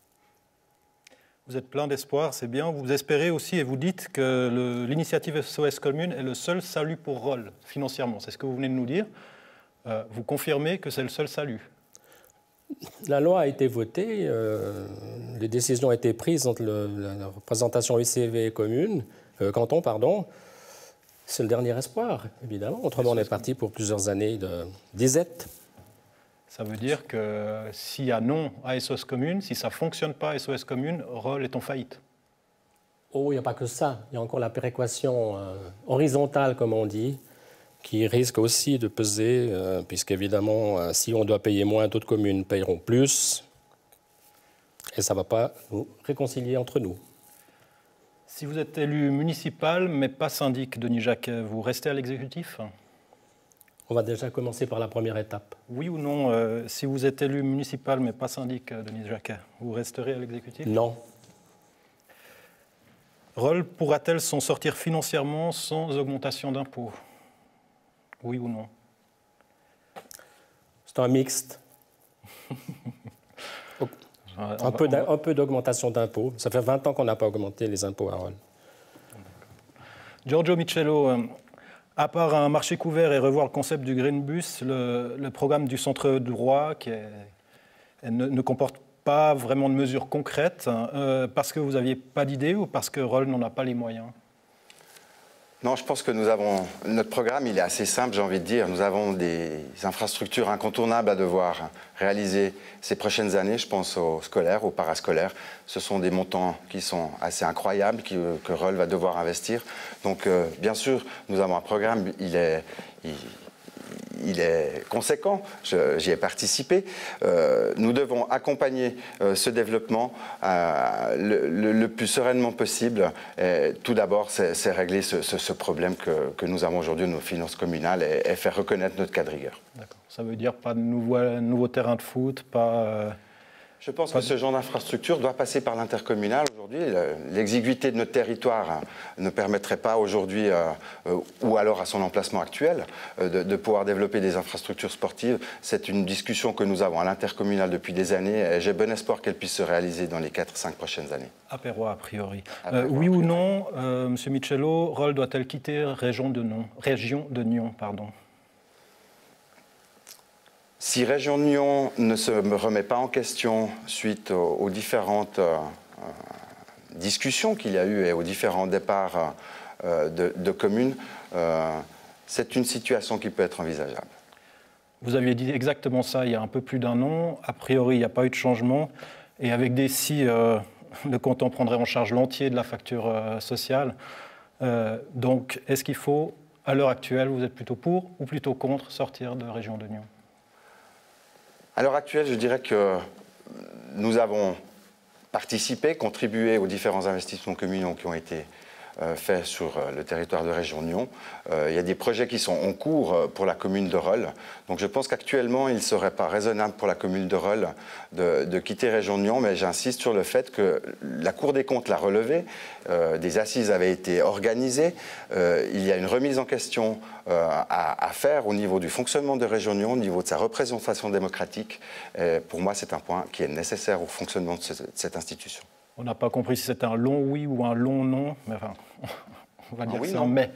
Vous êtes plein d'espoir, c'est bien. Vous espérez aussi et vous dites que l'initiative S O S Commune est le seul salut pour Rolle, financièrement. C'est ce que vous venez de nous dire. Euh, vous confirmez que c'est le seul salut? La loi a été votée, euh, les décisions ont été prises entre le, la, la représentation U C V et commune, euh, canton, pardon. C'est le dernier espoir, évidemment. Autrement, on est parti pour plusieurs années de disette. Ça veut dire que s'il y a non à S O S Commune, si ça ne fonctionne pas à S O S Commune, Rolle est en faillite. Oh, il n'y a pas que ça. Il y a encore la péréquation euh, horizontale, comme on dit, qui risque aussi de peser, euh, puisqu'évidemment, euh, si on doit payer moins, d'autres communes paieront plus, et ça ne va pas nous réconcilier entre nous. Si vous êtes élu municipal, mais pas syndic, Denis Jacquet, vous restez à l'exécutif? On va déjà commencer par la première étape. Oui ou non, euh, si vous êtes élu municipal, mais pas syndic, Denis Jacquet, vous resterez à l'exécutif? Non. Rolle pourra-t-elle s'en sortir financièrement sans augmentation d'impôts? Oui ou non? C'est un mixte. un, peu un peu d'augmentation d'impôts. Ça fait vingt ans qu'on n'a pas augmenté les impôts à Rolle. Giorgio Michello, à part un marché couvert et revoir le concept du Green Bus, le, le programme du centre droit qui est, ne, ne comporte pas vraiment de mesures concrètes, euh, parce que vous n'aviez pas d'idée ou parce que Rolle n'en a pas les moyens? Non, je pense que nous avons... Notre programme, il est assez simple, j'ai envie de dire. Nous avons des infrastructures incontournables à devoir réaliser ces prochaines années. Je pense aux scolaires, aux parascolaires. Ce sont des montants qui sont assez incroyables, qui, que Rolle va devoir investir. Donc, euh, bien sûr, nous avons un programme, il est... Il, il est conséquent, j'y ai participé. Euh, nous devons accompagner euh, ce développement euh, le, le, le plus sereinement possible. Et tout d'abord, c'est régler ce, ce, ce problème que, que nous avons aujourd'hui de nos finances communales et, et faire reconnaître notre cas de rigueur. D'accord. Ça veut dire pas de nouveau, nouveau terrain de foot, pas... Euh... Je pense que ce genre d'infrastructure doit passer par l'intercommunal. Aujourd'hui, l'exiguïté de notre territoire ne permettrait pas aujourd'hui, euh, ou alors à son emplacement actuel, euh, de, de pouvoir développer des infrastructures sportives. C'est une discussion que nous avons à l'intercommunal depuis des années et j'ai bon espoir qu'elle puisse se réaliser dans les quatre cinq prochaines années. À Pérois, a priori. Euh, oui ou non, euh, M. Michello, Rolle doit-elle quitter région de Nyon, région de Nyon, pardon? Si Région de Nyon ne se remet pas en question suite aux, aux différentes euh, discussions qu'il y a eu et aux différents départs euh, de, de communes, euh, c'est une situation qui peut être envisageable. Vous aviez dit exactement ça il y a un peu plus d'un an. A priori, il n'y a pas eu de changement. Et avec des si, euh, le canton prendrait en charge l'entier de la facture euh, sociale. Euh, donc, est-ce qu'il faut, à l'heure actuelle, vous êtes plutôt pour ou plutôt contre sortir de Région de Nyon? À l'heure actuelle, je dirais que nous avons participé, contribué aux différents investissements communaux qui ont été euh, fait sur euh, le territoire de Région-Nyon. Euh, il y a des projets qui sont en cours euh, pour la commune de Rolle. Donc je pense qu'actuellement, il ne serait pas raisonnable pour la commune de Rolle de, de quitter Région-Nyon, mais j'insiste sur le fait que la Cour des comptes l'a relevé, euh, des assises avaient été organisées, euh, il y a une remise en question euh, à, à faire au niveau du fonctionnement de Région-Nyon, au niveau de sa représentation démocratique. Et pour moi, c'est un point qui est nécessaire au fonctionnement de, ce, de cette institution. On n'a pas compris si c'était un long oui ou un long non, mais enfin, on va dire oui, que c'est non. un mais.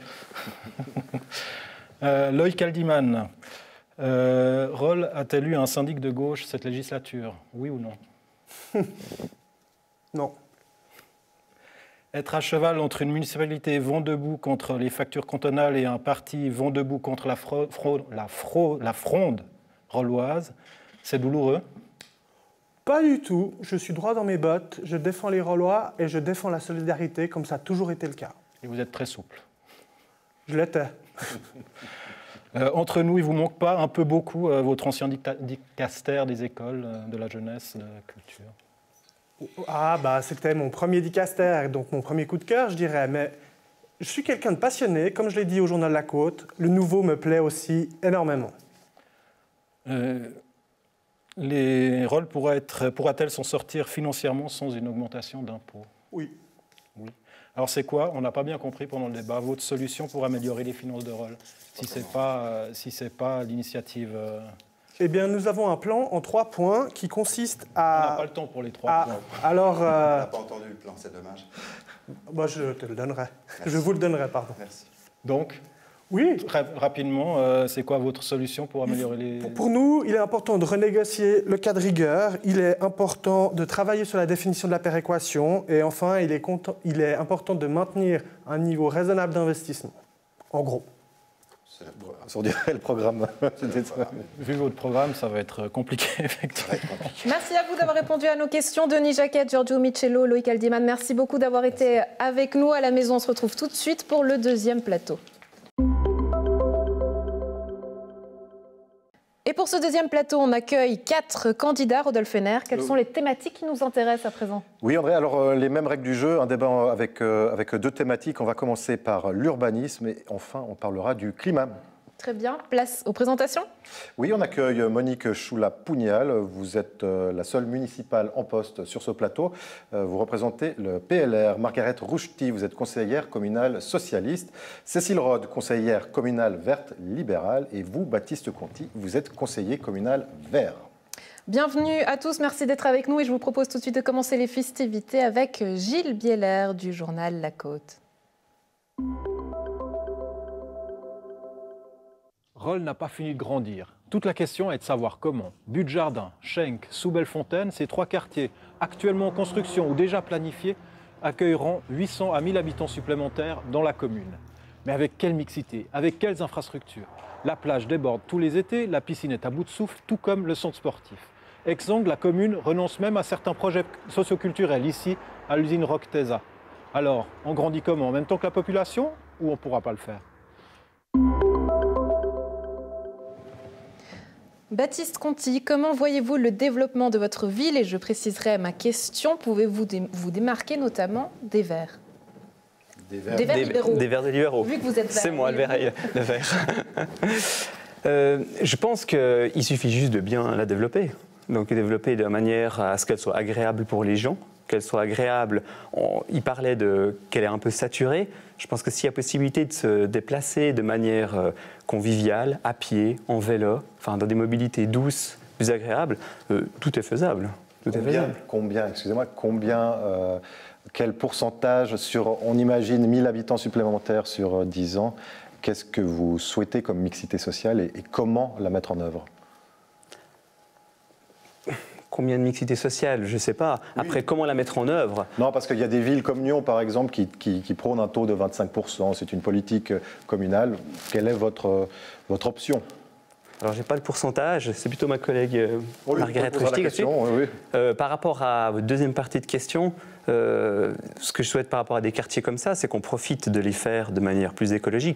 euh, Loïc Aldiman, euh, Rolle a-t-elle eu un syndic de gauche cette législature? Oui ou non? Non. Être à cheval entre une municipalité vent debout contre les factures cantonales et un parti vent debout contre la, fraude, fraude, la, fraude, la fronde rolloise, c'est douloureux? Pas du tout. Je suis droit dans mes bottes, je défends les Rollois et je défends la solidarité comme ça a toujours été le cas. Et vous êtes très souple. Je l'étais. euh, entre nous, il ne vous manque pas un peu beaucoup euh, votre ancien dicaster des écoles, euh, de la jeunesse, de la culture? Ah, bah c'était mon premier dicaster, donc mon premier coup de cœur, je dirais. Mais je suis quelqu'un de passionné, comme je l'ai dit au Journal de la Côte. Le nouveau me plaît aussi énormément. Euh, les rôles pourraient être, pourra-t-elle s'en sortir financièrement sans une augmentation d'impôts? Oui. Oui. Alors c'est quoi? On n'a pas bien compris pendant le débat. Votre solution pour améliorer les finances de Rolle, si ce n'est pas, euh, si c'est pas l'initiative... Euh... Eh bien, nous avons un plan en trois points qui consiste à... On n'a pas le temps pour les trois à, points. Alors... Euh... On n'a pas entendu le plan, c'est dommage. Bah, je te le donnerai. Merci. Je vous le donnerai, pardon. Merci. Donc, oui. Très rapidement, euh, c'est quoi votre solution pour améliorer les... Pour, pour nous, il est important de renégocier le cas de rigueur. Il est important de travailler sur la définition de la péréquation. Et enfin, il est, content, il est important de maintenir un niveau raisonnable d'investissement. En gros. C'est on dirait le programme. Vu votre programme, ça va être compliqué, effectivement. Merci à vous d'avoir répondu à nos questions. Denis Jacquet, Giorgio Michello, Loïc Aldiman, merci beaucoup d'avoir été avec nous. À la maison, on se retrouve tout de suite pour le deuxième plateau. Et pour ce deuxième plateau, on accueille quatre candidats. Rodolphe Henner, quelles sont les thématiques qui nous intéressent à présent? Oui, André, alors euh, les mêmes règles du jeu, un débat avec, euh, avec deux thématiques. On va commencer par l'urbanisme et enfin, on parlera du climat. Très bien. Place aux présentations. Oui, on accueille Monique Choula-Pougnal. Vous êtes euh, la seule municipale en poste sur ce plateau. Euh, vous représentez le P L R. Margaret Rouchety, vous êtes conseillère communale socialiste. Cécile Rode, conseillère communale verte libérale. Et vous, Baptiste Conti, vous êtes conseiller communal vert. Bienvenue à tous, merci d'être avec nous. Et je vous propose tout de suite de commencer les festivités avec Gilles Bieler du journal La Côte. Rolle n'a pas fini de grandir. Toute la question est de savoir comment. Butte-Jardin, Schenk, Sous-Bellefontaine, ces trois quartiers actuellement en construction ou déjà planifiés accueilleront huit cents à mille habitants supplémentaires dans la commune. Mais avec quelle mixité? Avec quelles infrastructures? La plage déborde tous les étés, la piscine est à bout de souffle, tout comme le centre sportif. Ex-Angle, la commune renonce même à certains projets socioculturels ici, à l'usine Rock-Tesa. Alors, on grandit comment? En même temps que la population ou on ne pourra pas le faire? Baptiste Conti, comment voyez-vous le développement de votre ville? Et je préciserai ma question, pouvez-vous dé vous démarquer notamment des Verts? Des Verts, des verts libéraux. Des Verts libéraux. Vu que vous êtes vert. C'est moi le vert. Le vert. euh, je pense qu'il suffit juste de bien la développer. Donc développer de manière à ce qu'elle soit agréable pour les gens, qu'elle soit agréable. On, il parlait de qu'elle est un peu saturée. Je pense que s'il y a possibilité de se déplacer de manière euh, conviviale, à pied, en vélo, enfin dans des mobilités douces, plus agréables, euh, tout est faisable. Tout combien, est faisable. Combien, excusez-moi, combien, euh, quel pourcentage sur, on imagine, mille habitants supplémentaires sur euh, dix ans, qu'est-ce que vous souhaitez comme mixité sociale et, et comment la mettre en œuvre? Combien de mixité sociale? Je ne sais pas. Après, oui. Comment la mettre en œuvre? Non, parce qu'il y a des villes comme Nyon, par exemple, qui, qui, qui prônent un taux de vingt-cinq pour cent. C'est une politique communale. Quelle est votre, votre option? Alors, je n'ai pas le pourcentage. C'est plutôt ma collègue euh, oui, Margaret Rouchety. Oui, oui. euh, par rapport à votre deuxième partie de question, euh, ce que je souhaite par rapport à des quartiers comme ça, c'est qu'on profite de les faire de manière plus écologique.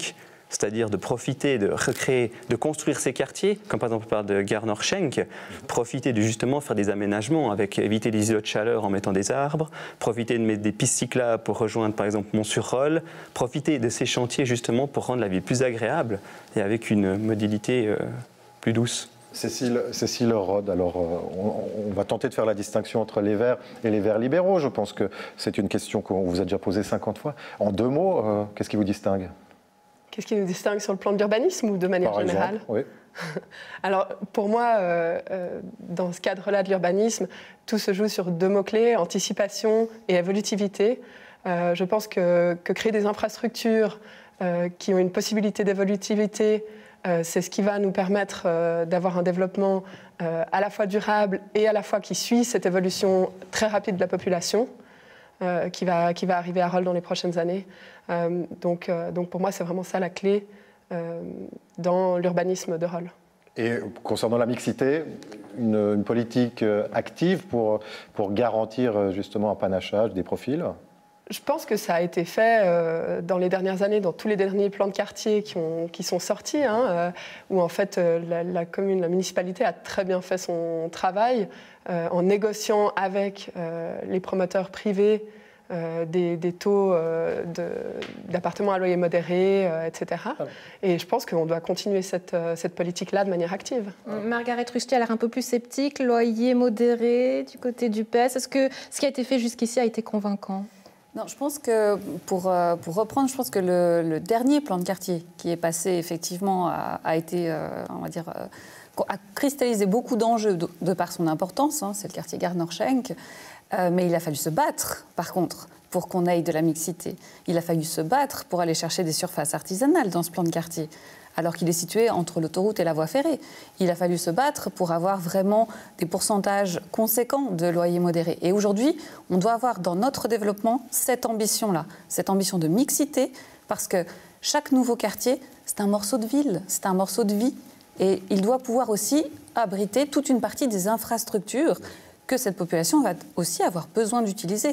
c'est-à-dire de profiter, de recréer, de construire ces quartiers, comme par exemple on parle de Gare Nord-Schenk, profiter de justement faire des aménagements avec éviter les îlots de chaleur en mettant des arbres, profiter de mettre des pistes cyclables pour rejoindre par exemple Mont-sur-Rolle, profiter de ces chantiers justement pour rendre la ville plus agréable et avec une mobilité euh, plus douce. Cécile, Cécile Rode, alors on, on va tenter de faire la distinction entre les Verts et les Verts libéraux. Je pense que c'est une question qu'on vous a déjà posée cinquante fois. En deux mots, euh, qu'est-ce qui vous distingue? Qu'est-ce qui nous distingue sur le plan de l'urbanisme ou de manière Par générale? exemple, oui. Alors, pour moi, euh, euh, dans ce cadre-là de l'urbanisme, tout se joue sur deux mots-clés, anticipation et évolutivité. Euh, je pense que, que créer des infrastructures euh, qui ont une possibilité d'évolutivité, Euh, c'est ce qui va nous permettre euh, d'avoir un développement euh, à la fois durable et à la fois qui suit cette évolution très rapide de la population euh, qui, va, qui va arriver à Rolle dans les prochaines années. Euh, donc, euh, donc pour moi, c'est vraiment ça la clé euh, dans l'urbanisme de Rolle. Et concernant la mixité, une, une politique active pour, pour garantir justement un panachage des profils? Je pense que ça a été fait euh, dans les dernières années, dans tous les derniers plans de quartier qui, ont, qui sont sortis, hein, euh, où en fait euh, la, la commune, la municipalité a très bien fait son travail euh, en négociant avec euh, les promoteurs privés euh, des, des taux euh, d'appartements à loyer modéré, euh, et cetera. Ah. Et je pense qu'on doit continuer cette, euh, cette politique-là de manière active. Margaret Rushty a l'air un peu plus sceptique. Loyer modéré du côté du P E S. Est-ce que ce qui a été fait jusqu'ici a été convaincant? Non, je pense que, pour, pour reprendre, je pense que le, le dernier plan de quartier qui est passé, effectivement, a, a été, euh, on va dire, euh, a cristallisé beaucoup d'enjeux de, de par son importance, hein, c'est le quartier Gare Nord-Schenk, euh, mais il a fallu se battre, par contre, pour qu'on aille de la mixité. Il a fallu se battre pour aller chercher des surfaces artisanales dans ce plan de quartier, alors qu'il est situé entre l'autoroute et la voie ferrée. Il a fallu se battre pour avoir vraiment des pourcentages conséquents de loyers modérés. Et aujourd'hui, on doit avoir dans notre développement cette ambition-là, cette ambition de mixité, parce que chaque nouveau quartier, c'est un morceau de ville, c'est un morceau de vie. Et il doit pouvoir aussi abriter toute une partie des infrastructures que cette population va aussi avoir besoin d'utiliser.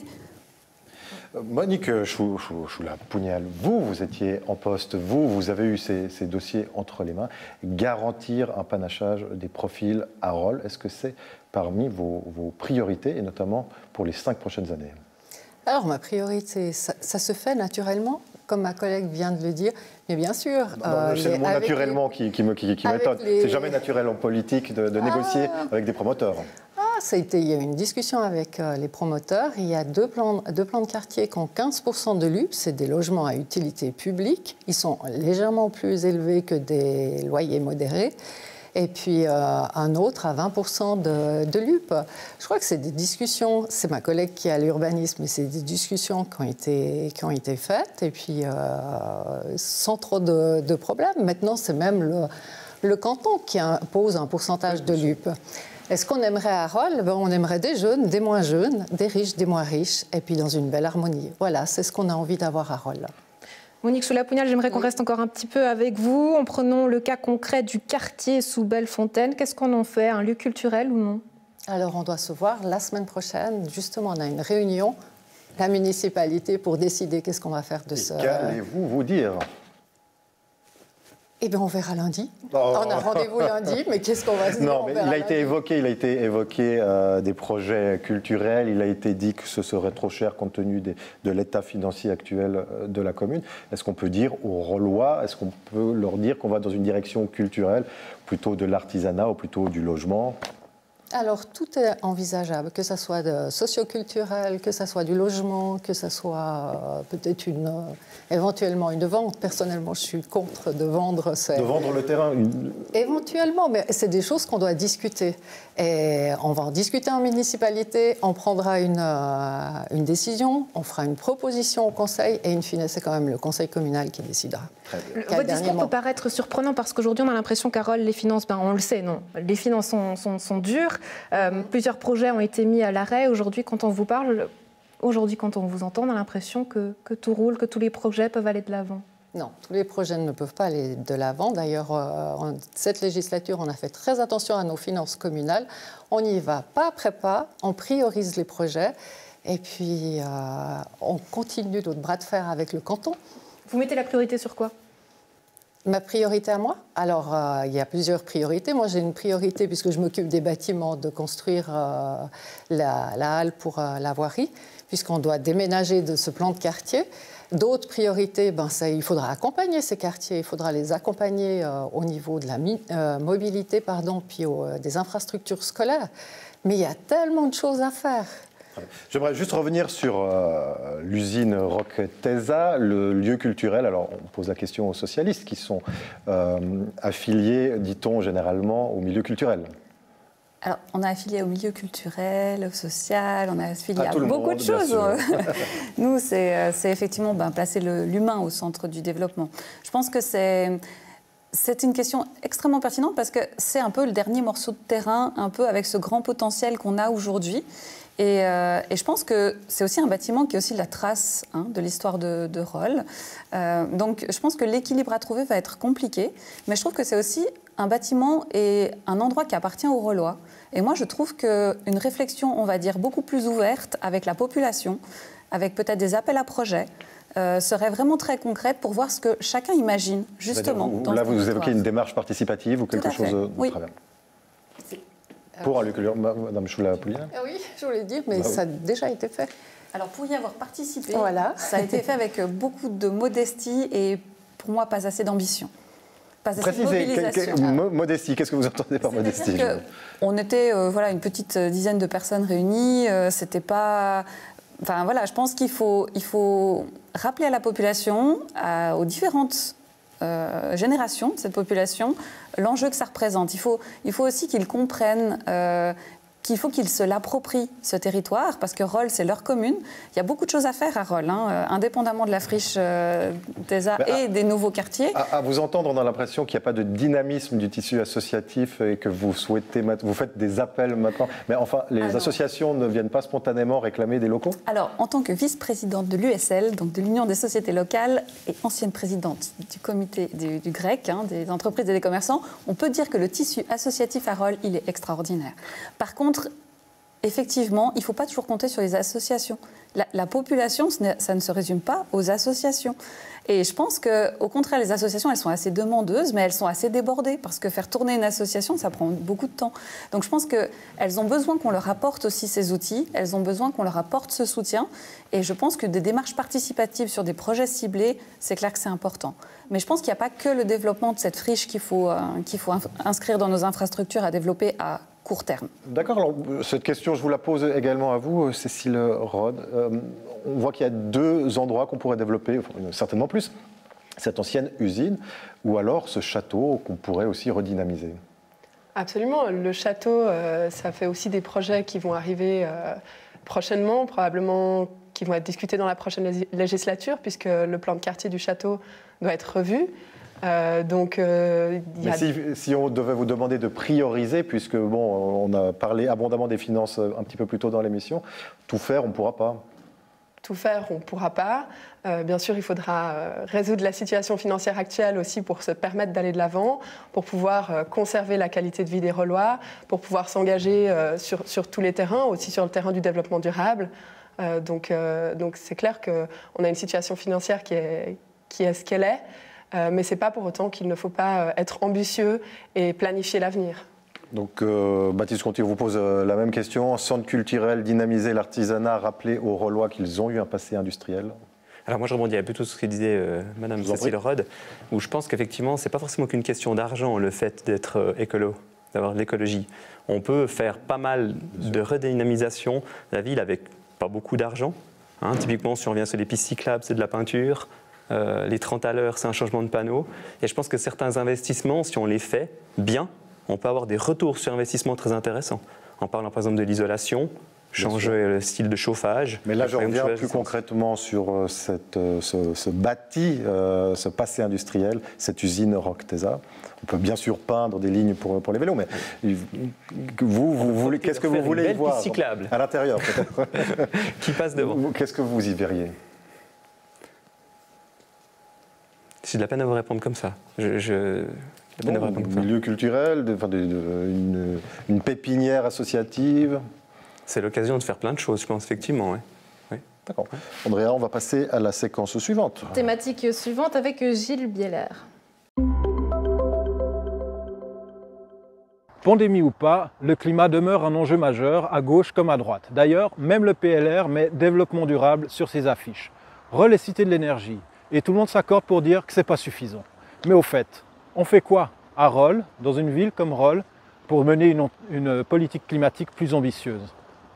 Monique Choula-Pugnal, vous, vous étiez en poste, vous, vous avez eu ces, ces dossiers entre les mains. Garantir un panachage des profils à Rolle, est-ce que c'est parmi vos, vos priorités, et notamment pour les cinq prochaines années? Alors, ma priorité, ça, ça se fait naturellement, comme ma collègue vient de le dire, mais bien sûr... Non, euh, c'est le mot naturellement les... qui, qui, qui, qui m'étonne. Les... C'est jamais naturel en politique de, de ah. négocier avec des promoteurs. Ah, ça a été, il y a eu une discussion avec euh, les promoteurs. Il y a deux plans, deux plans de quartier qui ont quinze pour cent de L U P, c'est des logements à utilité publique. Ils sont légèrement plus élevés que des loyers modérés. Et puis euh, un autre à vingt pour cent de, de L U P. Je crois que c'est des discussions, c'est ma collègue qui a l'urbanisme, mais c'est des discussions qui ont été, qui ont été faites, et puis euh, sans trop de, de problèmes. Maintenant, c'est même le, le canton qui impose un pourcentage de L U P. Est-ce qu'on aimerait à Rolle? Ben, on aimerait des jeunes, des moins jeunes, des riches, des moins riches, et puis dans une belle harmonie. Voilà, c'est ce qu'on a envie d'avoir à Rolle. Monique Choula-Pugnal, j'aimerais qu'on reste encore un petit peu avec vous. En prenant le cas concret du quartier sous Bellefontaine, qu'est-ce qu'on en fait? Un lieu culturel ou non? Alors, on doit se voir la semaine prochaine. Justement, on a une réunion, la municipalité, pour décider qu'est-ce qu'on va faire de ce... Qu'allez-vous vous dire? Eh bien, on verra lundi. Oh. On a rendez-vous lundi, mais qu'est-ce qu'on va se dire? Non, mais il a été évoqué, il a été évoqué euh, des projets culturels. Il a été dit que ce serait trop cher compte tenu des, de l'état financier actuel de la commune. Est-ce qu'on peut dire aux Rollois, est-ce qu'on peut leur dire qu'on va dans une direction culturelle, plutôt de l'artisanat ou plutôt du logement? Alors, tout est envisageable, que ce soit de socio-culturel, que ce soit du logement, que ce soit euh, peut-être une, euh, éventuellement une vente. Personnellement, je suis contre de vendre. De vendre le terrain une... Éventuellement, mais c'est des choses qu'on doit discuter. Et on va en discuter en municipalité, on prendra une, euh, une décision, on fera une proposition au conseil, et in fine, c'est quand même le conseil communal qui décidera. Votre discours peut paraître surprenant parce qu'aujourd'hui, on a l'impression qu'à Rolle, les finances, ben, on le sait, non, les finances sont, sont, sont dures. Euh, plusieurs projets ont été mis à l'arrêt. Aujourd'hui, quand on vous parle, aujourd'hui, quand on vous entend, on a l'impression que, que tout roule, que tous les projets peuvent aller de l'avant. Non, tous les projets ne peuvent pas aller de l'avant. D'ailleurs, euh, cette législature, on a fait très attention à nos finances communales. On y va pas après pas, on priorise les projets et puis euh, on continue notre bras de fer avec le canton. Vous mettez la priorité sur quoi? Ma priorité à moi? Alors, euh, il y a plusieurs priorités. Moi, j'ai une priorité, puisque je m'occupe des bâtiments, de construire euh, la, la halle pour euh, la voirie, puisqu'on doit déménager de ce plan de quartier. D'autres priorités, ben, ça, il faudra accompagner ces quartiers, il faudra les accompagner euh, au niveau de la mi- euh, mobilité, pardon, puis euh, des infrastructures scolaires. Mais il y a tellement de choses à faire. J'aimerais juste revenir sur euh, l'usine Rock Tesa, le lieu culturel. Alors, on pose la question aux socialistes qui sont euh, affiliés, dit-on généralement, au milieu culturel. Alors, on a affilié au milieu culturel, au social, on a affilié à, à beaucoup monde, de choses. Nous, c'est effectivement ben, placer l'humain au centre du développement. Je pense que c'est... C'est une question extrêmement pertinente parce que c'est un peu le dernier morceau de terrain, un peu avec ce grand potentiel qu'on a aujourd'hui. Et, euh, et je pense que c'est aussi un bâtiment qui est aussi la trace hein, de l'histoire de, de Rolle. Euh, donc je pense que l'équilibre à trouver va être compliqué, mais je trouve que c'est aussi un bâtiment et un endroit qui appartient aux Rollois. Et moi je trouve qu'une réflexion, on va dire, beaucoup plus ouverte avec la population, avec peut-être des appels à projets, Euh, serait vraiment très concrète pour voir ce que chacun imagine, justement. Vous, dans là, ce vous territoire. évoquez une démarche participative ou quelque chose de oui. très bien. Pour un lieu culturel, Madame Choula-Apollinaire. Oui, je voulais dire, mais bah, ça oui. a déjà été fait. Alors, pour y avoir participé, voilà. ça a été fait avec beaucoup de modestie et, pour moi, pas assez d'ambition. Pas assez Précisez, de mobilisation. Que, que, modestie, qu'est-ce que vous entendez par modestie? que On était euh, voilà, une petite dizaine de personnes réunies, euh, c'était pas... Enfin voilà, je pense qu'il faut, il faut rappeler à la population, à, aux différentes euh, générations de cette population, l'enjeu que ça représente. Il faut, il faut aussi qu'ils comprennent euh, qu'il faut qu'ils se l'approprient, ce territoire, parce que Rolle, c'est leur commune. Il y a beaucoup de choses à faire à Rolle, hein, euh, indépendamment de la friche euh, Tesa et à, des nouveaux quartiers. À, à vous entendre, on a l'impression qu'il n'y a pas de dynamisme du tissu associatif et que vous souhaitez, vous faites des appels maintenant. Mais enfin, les Alors, associations ne viennent pas spontanément réclamer des locaux? Alors, en tant que vice-présidente de l'U S L, donc de l'Union des sociétés locales, et ancienne présidente du comité du, du GREC, hein, des entreprises et des commerçants, on peut dire que le tissu associatif à Rolle, il est extraordinaire. Par contre, effectivement, il ne faut pas toujours compter sur les associations. La, la population, ça ne se résume pas aux associations. Et je pense qu'au contraire, les associations, elles sont assez demandeuses, mais elles sont assez débordées, parce que faire tourner une association, ça prend beaucoup de temps. Donc je pense qu'elles ont besoin qu'on leur apporte aussi ces outils, elles ont besoin qu'on leur apporte ce soutien. Et je pense que des démarches participatives sur des projets ciblés, c'est clair que c'est important. Mais je pense qu'il n'y a pas que le développement de cette friche qu'il faut, euh, qu'il faut inscrire dans nos infrastructures à développer à court terme. D'accord. Alors, cette question, je vous la pose également à vous, Cécile Rode. Euh, on voit qu'il y a deux endroits qu'on pourrait développer, enfin, certainement plus. Cette ancienne usine ou alors ce château qu'on pourrait aussi redynamiser. Absolument. Le château, euh, ça fait aussi des projets qui vont arriver euh, prochainement, probablement qui vont être discutés dans la prochaine législature, puisque le plan de quartier du château doit être revu. Euh, donc, euh, y a... Mais si, si on devait vous demander de prioriser, puisque bon, on a parlé abondamment des finances un petit peu plus tôt dans l'émission, tout faire, on ne pourra pas. Tout faire, on ne pourra pas. Euh, bien sûr, il faudra euh, résoudre la situation financière actuelle aussi pour se permettre d'aller de l'avant, pour pouvoir euh, conserver la qualité de vie des Rollois, pour pouvoir s'engager euh, sur, sur tous les terrains, aussi sur le terrain du développement durable. Euh, donc, euh, donc c'est clair qu'on a une situation financière qui est, qui est ce qu'elle est. Euh, mais ce n'est pas pour autant qu'il ne faut pas être ambitieux et planifier l'avenir. Donc, euh, Baptiste Conti, on vous pose euh, la même question. Centre culturel, dynamiser l'artisanat, rappeler aux Rollois qu'ils ont eu un passé industriel. Alors moi, je rebondis un peu tout ce que disait euh, Madame Cécile Rode, où je pense qu'effectivement, ce n'est pas forcément qu'une question d'argent, le fait d'être euh, écolo, d'avoir de l'écologie. On peut faire pas mal de redynamisation de la ville avec pas beaucoup d'argent. Hein. Typiquement, si on revient sur les pistes cyclables, c'est de la peinture. Euh, les trente à l'heure, c'est un changement de panneau. Et je pense que certains investissements, si on les fait bien, on peut avoir des retours sur investissement très intéressants. En parlant par exemple de l'isolation, changer le style de chauffage. Mais là, je reviens plus concrètement sur cette, ce, ce bâti, euh, ce passé industriel, cette usine Rock Tesa. On peut bien sûr peindre des lignes pour, pour les vélos, mais vous, vous voulez, qu'est-ce que vous voulez y voir cyclable. À l'intérieur, peut-être. Qui passe devant. Qu'est-ce que vous y verriez? J'ai de la peine à vous répondre comme ça. Je, je... Bon, un milieu culturel, de, de, de, une, une pépinière associative. C'est l'occasion de faire plein de choses, je pense, effectivement. Ouais. Oui. D'accord. Andrea, on va passer à la séquence suivante. Thématique suivante avec Gilles Bieler. Pandémie ou pas, le climat demeure un enjeu majeur à gauche comme à droite. D'ailleurs, même le P L R met développement durable sur ses affiches. Rolle est cité de l'énergie et tout le monde s'accorde pour dire que ce n'est pas suffisant. Mais au fait, on fait quoi à Rolle, dans une ville comme Rolle, pour mener une, une politique climatique plus ambitieuse?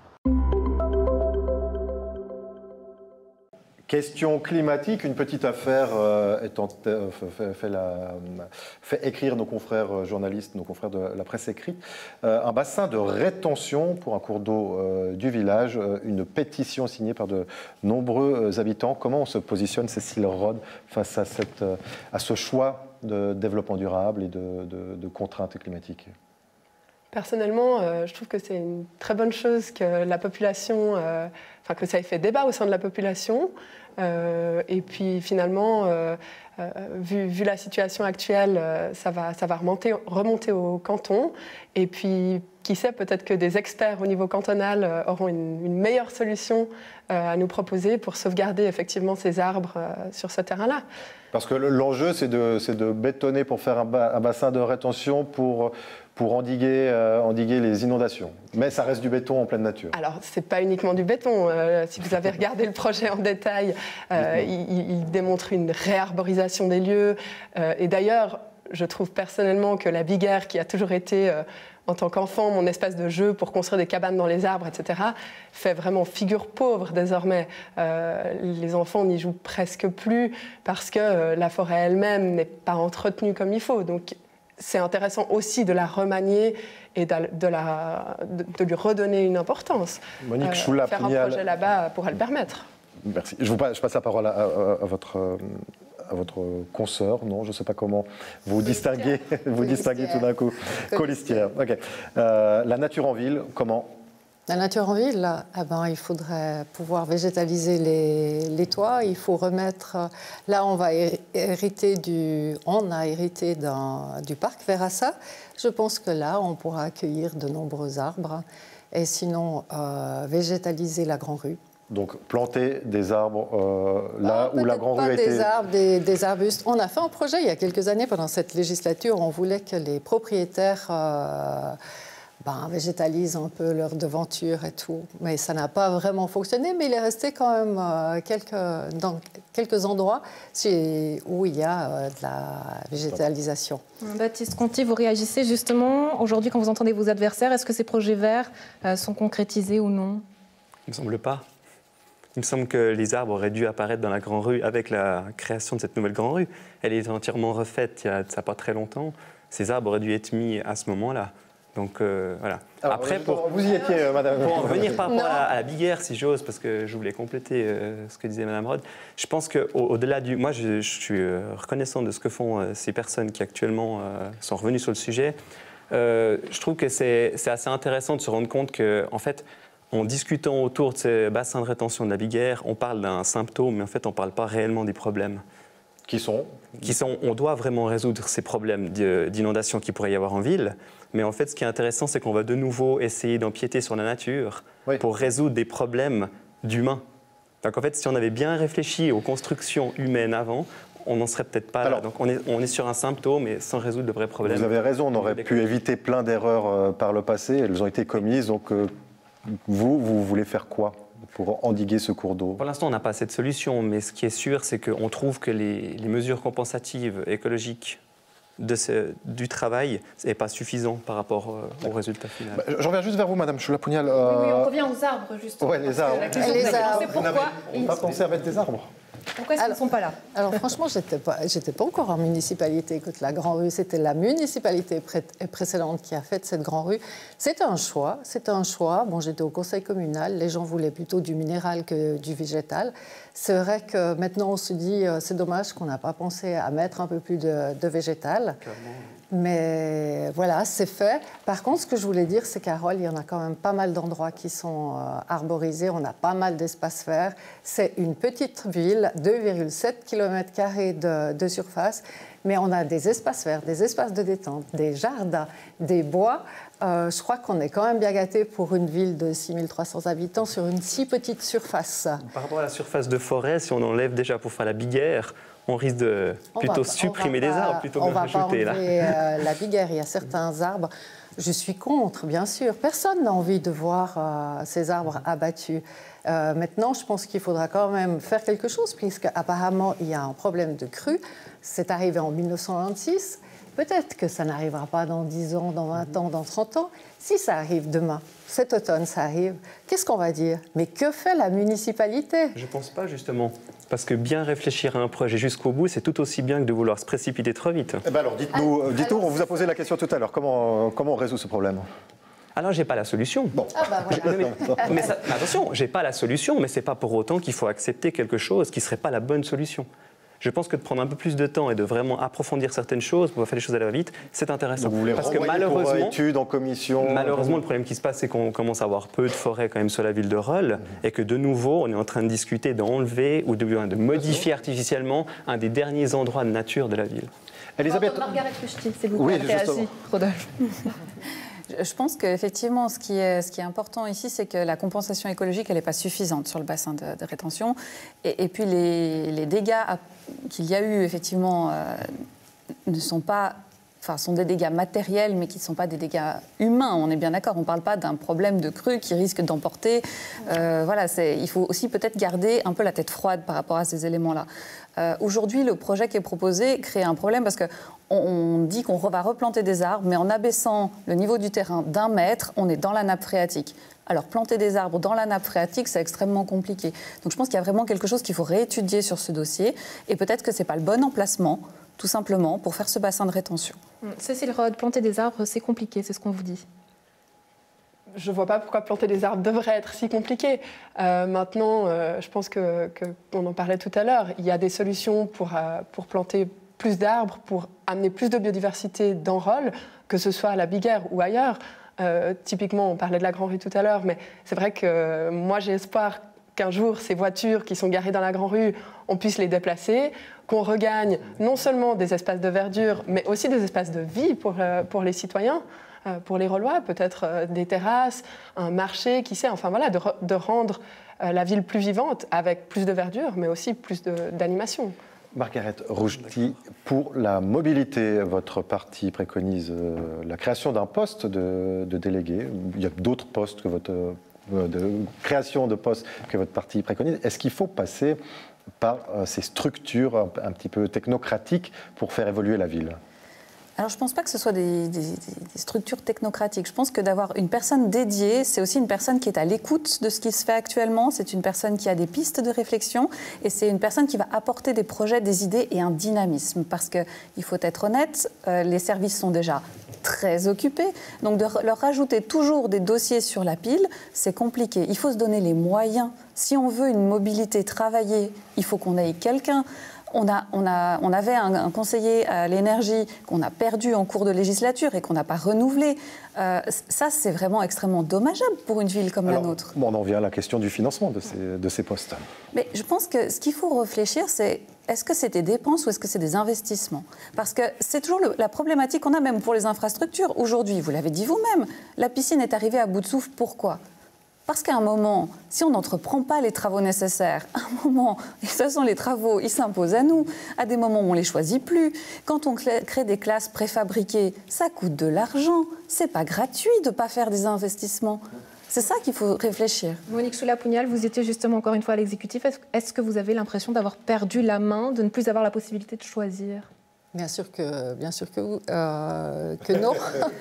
Question climatique, une petite affaire euh, étant, euh, fait, fait, la, fait écrire nos confrères journalistes, nos confrères de la presse écrite, euh, un bassin de rétention pour un cours d'eau euh, du village, euh, une pétition signée par de nombreux euh, habitants. Comment on se positionne, Cécile Rode, face à, cette, euh, à ce choix de développement durable et de, de, de contraintes climatiques? Personnellement, euh, je trouve que c'est une très bonne chose que la population, euh, enfin que ça ait fait débat au sein de la population. Euh, et puis finalement, euh, euh, vu, vu la situation actuelle, euh, ça va, ça va remonter, remonter au canton. Et puis, qui sait, peut-être que des experts au niveau cantonal euh, auront une, une meilleure solution euh, à nous proposer pour sauvegarder effectivement ces arbres euh, sur ce terrain-là. Parce que l'enjeu, c'est de, c'est de bétonner pour faire un, ba, un bassin de rétention pour, pour endiguer, euh, endiguer les inondations. Mais ça reste du béton en pleine nature. Alors, ce n'est pas uniquement du béton. Euh, si vous avez regardé le projet en détail, euh, il, il démontre une réarborisation des lieux. Euh, et d'ailleurs, je trouve personnellement que la Biguère, qui a toujours été... Euh, en tant qu'enfant, mon espace de jeu pour construire des cabanes dans les arbres, et cetera, fait vraiment figure pauvre désormais. Euh, les enfants n'y jouent presque plus parce que euh, la forêt elle-même n'est pas entretenue comme il faut. Donc c'est intéressant aussi de la remanier et de, de, la, de, de lui redonner une importance. Monique Choula, euh, Faire un projet là-bas pourrait le permettre. Merci. Je, vous passe, je passe la parole à, à, à votre... à votre consoeur, non, je ne sais pas comment vous distinguez, vous distinguez tout d'un coup. Colistière. Ok. Euh, la nature en ville, comment? La nature en ville, là, eh ben, il faudrait pouvoir végétaliser les, les toits. Il faut remettre. Là, on va hériter du. On a hérité d'un, du parc Verassa. Je pense que là, on pourra accueillir de nombreux arbres. Et sinon, euh, végétaliser la Grand Rue. Donc planter des arbres euh, là oh, où la Grand pas Rue a des été... arbres, des, des arbustes. On a fait un projet il y a quelques années, pendant cette législature, on voulait que les propriétaires euh, ben, végétalisent un peu leur devanture et tout. Mais ça n'a pas vraiment fonctionné, mais il est resté quand même euh, quelques, dans quelques endroits où il y a euh, de la végétalisation. Baptiste Conti, vous réagissez justement, aujourd'hui quand vous entendez vos adversaires, est-ce que ces projets verts euh, sont concrétisés ou non? Il ne me semble pas. Il me semble que les arbres auraient dû apparaître dans la Grande Rue avec la création de cette nouvelle Grande Rue. Elle est entièrement refaite il y a ça pas très longtemps. Ces arbres auraient dû être mis à ce moment-là. Donc euh, voilà. Alors, après, pour, vous y étiez, euh, madame. Pour en revenir par rapport à, à la Biguère, si j'ose, parce que je voulais compléter euh, ce que disait madame Rode, je pense qu'au-delà du... Moi, je, je suis reconnaissant de ce que font euh, ces personnes qui actuellement euh, sont revenues sur le sujet. Euh, je trouve que c'est assez intéressant de se rendre compte que, en fait, en discutant autour de ces bassins de rétention de la Biguère, on parle d'un symptôme, mais en fait, on ne parle pas réellement des problèmes. Qui sont Qui sont, on doit vraiment résoudre ces problèmes d'inondation qu'il pourrait y avoir en ville. Mais en fait, ce qui est intéressant, c'est qu'on va de nouveau essayer d'empiéter sur la nature oui. pour résoudre des problèmes d'humains. Donc en fait, si on avait bien réfléchi aux constructions humaines avant, on n'en serait peut-être pas Alors, là. Donc on est, on est sur un symptôme, mais sans résoudre de vrais problèmes. Vous avez raison, on aurait pu éviter plein d'erreurs euh, par le passé. Elles ont été commises, donc... Euh, Vous, vous voulez faire quoi pour endiguer ce cours d'eau? Pour l'instant, on n'a pas cette solution, mais ce qui est sûr, c'est qu'on trouve que les, les mesures compensatives écologiques de ce, du travail n'est pas suffisant par rapport euh, au résultat final. Bah, je reviens juste vers vous, madame Choula-Pounial. Euh... Oui, oui, on revient aux arbres, justement. Oui, les arbres. Les arbres. Pourquoi on n'a pas pensé à mettre des arbres. Pourquoi est-ce qu'ils ne sont pas là? Alors franchement, je n'étais pas, j'étais pas encore en municipalité. Écoute, la Grand Rue, c'était la municipalité pré précédente qui a fait cette Grand Rue. C'était un choix, c'était un choix. Bon, j'étais au conseil communal, les gens voulaient plutôt du minéral que du végétal. C'est vrai que maintenant, on se dit, euh, c'est dommage qu'on n'a pas pensé à mettre un peu plus de, de végétal. Clairement. Mais voilà, c'est fait. Par contre, ce que je voulais dire, c'est qu'à Rolle, il y en a quand même pas mal d'endroits qui sont euh, arborisés. On a pas mal d'espaces verts. C'est une petite ville, deux virgule sept kilomètres carrés de, de surface. Mais on a des espaces verts, des espaces de détente, des jardins, des bois. Euh, je crois qu'on est quand même bien gâté pour une ville de six mille trois cents habitants sur une si petite surface. Par rapport à la surface de forêt, si on enlève déjà pour faire la Biguère, on risque de plutôt va, supprimer des pas, arbres plutôt que de rajouter. On va pas enlever euh, la biguère. Il y a certains arbres. Je suis contre, bien sûr. Personne n'a envie de voir euh, ces arbres abattus. Euh, maintenant, je pense qu'il faudra quand même faire quelque chose, puisqu'apparemment, il y a un problème de crue. C'est arrivé en mille neuf cent vingt-six. Peut-être que ça n'arrivera pas dans dix ans, dans vingt ans, dans trente ans. Si ça arrive demain, cet automne, ça arrive, qu'est-ce qu'on va dire? Mais que fait la municipalité? Je ne pense pas, justement. Parce que bien réfléchir à un projet jusqu'au bout, c'est tout aussi bien que de vouloir se précipiter trop vite. Eh ben alors, dites-nous, ah, dites-nous, on vous a posé la question tout à l'heure. Comment, comment on résout ce problème? Alors, j'ai pas la solution. Bon. Ah bah voilà. mais, mais ça, attention, j'ai pas la solution, mais c'est pas pour autant qu'il faut accepter quelque chose qui serait pas la bonne solution. Je pense que de prendre un peu plus de temps et de vraiment approfondir certaines choses pour faire les choses à la vite, c'est intéressant. Donc vous voulez parce que renvoyer malheureusement, pour études en commission. Malheureusement, le problème qui se passe, c'est qu'on commence à avoir peu de forêts quand même sur la ville de Rolle, mmh. et que de nouveau, on est en train de discuter d'enlever ou de, de modifier artificiellement un des derniers endroits de nature de la ville. Elisabeth... Margaret Fuchti, c'est vous oui, qui avez réagi, Rodolphe. Je pense qu'effectivement, ce qui est, ce qui est important ici, c'est que la compensation écologique, elle n'est pas suffisante sur le bassin de, de rétention. Et, et puis, les, les dégâts qu'il y a eu, effectivement, euh, ne sont pas... Enfin, sont des dégâts matériels, mais qui ne sont pas des dégâts humains. On est bien d'accord, on ne parle pas d'un problème de crue qui risque d'emporter. Euh, voilà, il faut aussi peut-être garder un peu la tête froide par rapport à ces éléments-là. Euh, Aujourd'hui, le projet qui est proposé crée un problème parce qu'on on dit qu'on va replanter des arbres, mais en abaissant le niveau du terrain d'un mètre, on est dans la nappe phréatique. Alors, planter des arbres dans la nappe phréatique, c'est extrêmement compliqué. Donc, je pense qu'il y a vraiment quelque chose qu'il faut réétudier sur ce dossier. Et peut-être que ce n'est pas le bon emplacement, tout simplement, pour faire ce bassin de rétention. Cécile Rode, planter des arbres, c'est compliqué, c'est ce qu'on vous dit. Je ne vois pas pourquoi planter des arbres devrait être si compliqué. Euh, maintenant, euh, je pense que, que, on en parlait tout à l'heure, il y a des solutions pour, euh, pour planter plus d'arbres, pour amener plus de biodiversité dans Rolle, que ce soit à la Biguère ou ailleurs. Euh, typiquement, on parlait de la Grand Rue tout à l'heure, mais c'est vrai que moi, j'ai espoir qu'un jour, ces voitures qui sont garées dans la Grand Rue, on puisse les déplacer, qu'on regagne non seulement des espaces de verdure, mais aussi des espaces de vie pour, euh, pour les citoyens, euh, pour les Rollois, peut-être euh, des terrasses, un marché, qui sait, enfin voilà, de, de rendre euh, la ville plus vivante avec plus de verdure, mais aussi plus d'animation. Margaret Fuchti, pour la mobilité, votre parti préconise euh, la création d'un poste de, de délégué. Il y a d'autres postes que votre... de création de postes que votre parti préconise. Est-ce qu'il faut passer par euh, ces structures un, un petit peu technocratiques pour faire évoluer la ville? Alors, je ne pense pas que ce soit des, des, des structures technocratiques. Je pense que d'avoir une personne dédiée, c'est aussi une personne qui est à l'écoute de ce qui se fait actuellement. C'est une personne qui a des pistes de réflexion et c'est une personne qui va apporter des projets, des idées et un dynamisme. Parce qu'il faut être honnête, euh, les services sont déjà très occupés. Donc, de leur rajouter toujours des dossiers sur la pile, c'est compliqué. Il faut se donner les moyens. Si on veut une mobilité travaillée, il faut qu'on ait quelqu'un. On, a, on, a, on avait un, un conseiller à l'énergie qu'on a perdu en cours de législature et qu'on n'a pas renouvelé. Euh, ça, c'est vraiment extrêmement dommageable pour une ville comme Alors, la nôtre. Bon, on en vient à la question du financement de ces, de ces postes. Mais je pense que ce qu'il faut réfléchir, c'est est-ce que c'est des dépenses ou est-ce que c'est des investissements? Parce que c'est toujours le, la problématique qu'on a même pour les infrastructures. Aujourd'hui, vous l'avez dit vous-même, la piscine est arrivée à bout de souffle. Pourquoi ? Parce qu'à un moment, si on n'entreprend pas les travaux nécessaires, à un moment, et de toute façon, les travaux, ils s'imposent à nous. À des moments où on ne les choisit plus. Quand on crée des classes préfabriquées, ça coûte de l'argent. C'est pas gratuit de ne pas faire des investissements. C'est ça qu'il faut réfléchir. Monique Soula-Pugnal, vous étiez justement encore une fois à l'exécutif. Est-ce que vous avez l'impression d'avoir perdu la main, de ne plus avoir la possibilité de choisir ? Bien sûr que, bien sûr que, euh, que non.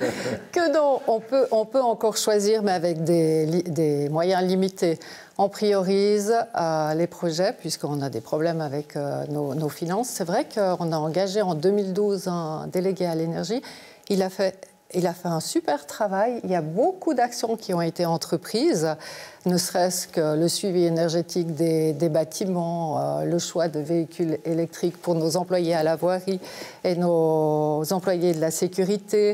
que non. On peut, on peut encore choisir, mais avec des, des moyens limités. On priorise euh, les projets, puisqu'on a des problèmes avec euh, nos, nos finances. C'est vrai qu'on a engagé en deux mille douze un délégué à l'énergie. Il a fait... Il a fait un super travail. Il y a beaucoup d'actions qui ont été entreprises, ne serait-ce que le suivi énergétique des, des bâtiments, euh, le choix de véhicules électriques pour nos employés à la voirie et nos employés de la sécurité,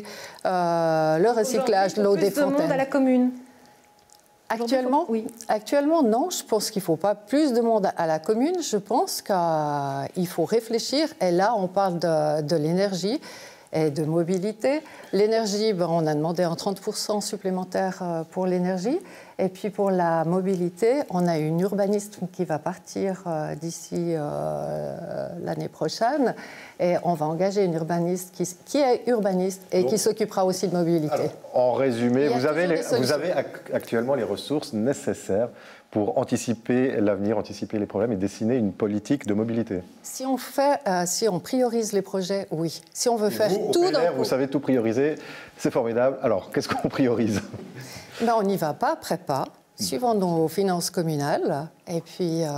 euh, le recyclage de l'eau des fontaines. Plus de monde à la commune. Actuellement, oui. Actuellement, non. Je pense qu'il ne faut pas plus de monde à la commune. Je pense qu'il faut réfléchir. Et là, on parle de, de l'énergie et de mobilité. L'énergie, ben, on a demandé un trente pour cent supplémentaire pour l'énergie. Et puis pour la mobilité, on a une urbaniste qui va partir euh, d'ici euh, l'année prochaine. Et on va engager une urbaniste qui, qui est urbaniste et Donc, qui s'occupera aussi de mobilité. Alors, en résumé, vous avez, les, vous avez actuellement les ressources nécessaires pour anticiper l'avenir, anticiper les problèmes et dessiner une politique de mobilité. Si on, fait, euh, si on priorise les projets, oui. Si on veut et faire vous, tout... Au P L R, vous savez tout prioriser, c'est formidable. Alors, qu'est-ce qu'on priorise? Ben, on n'y va pas après pas, suivant nos finances communales, et puis euh,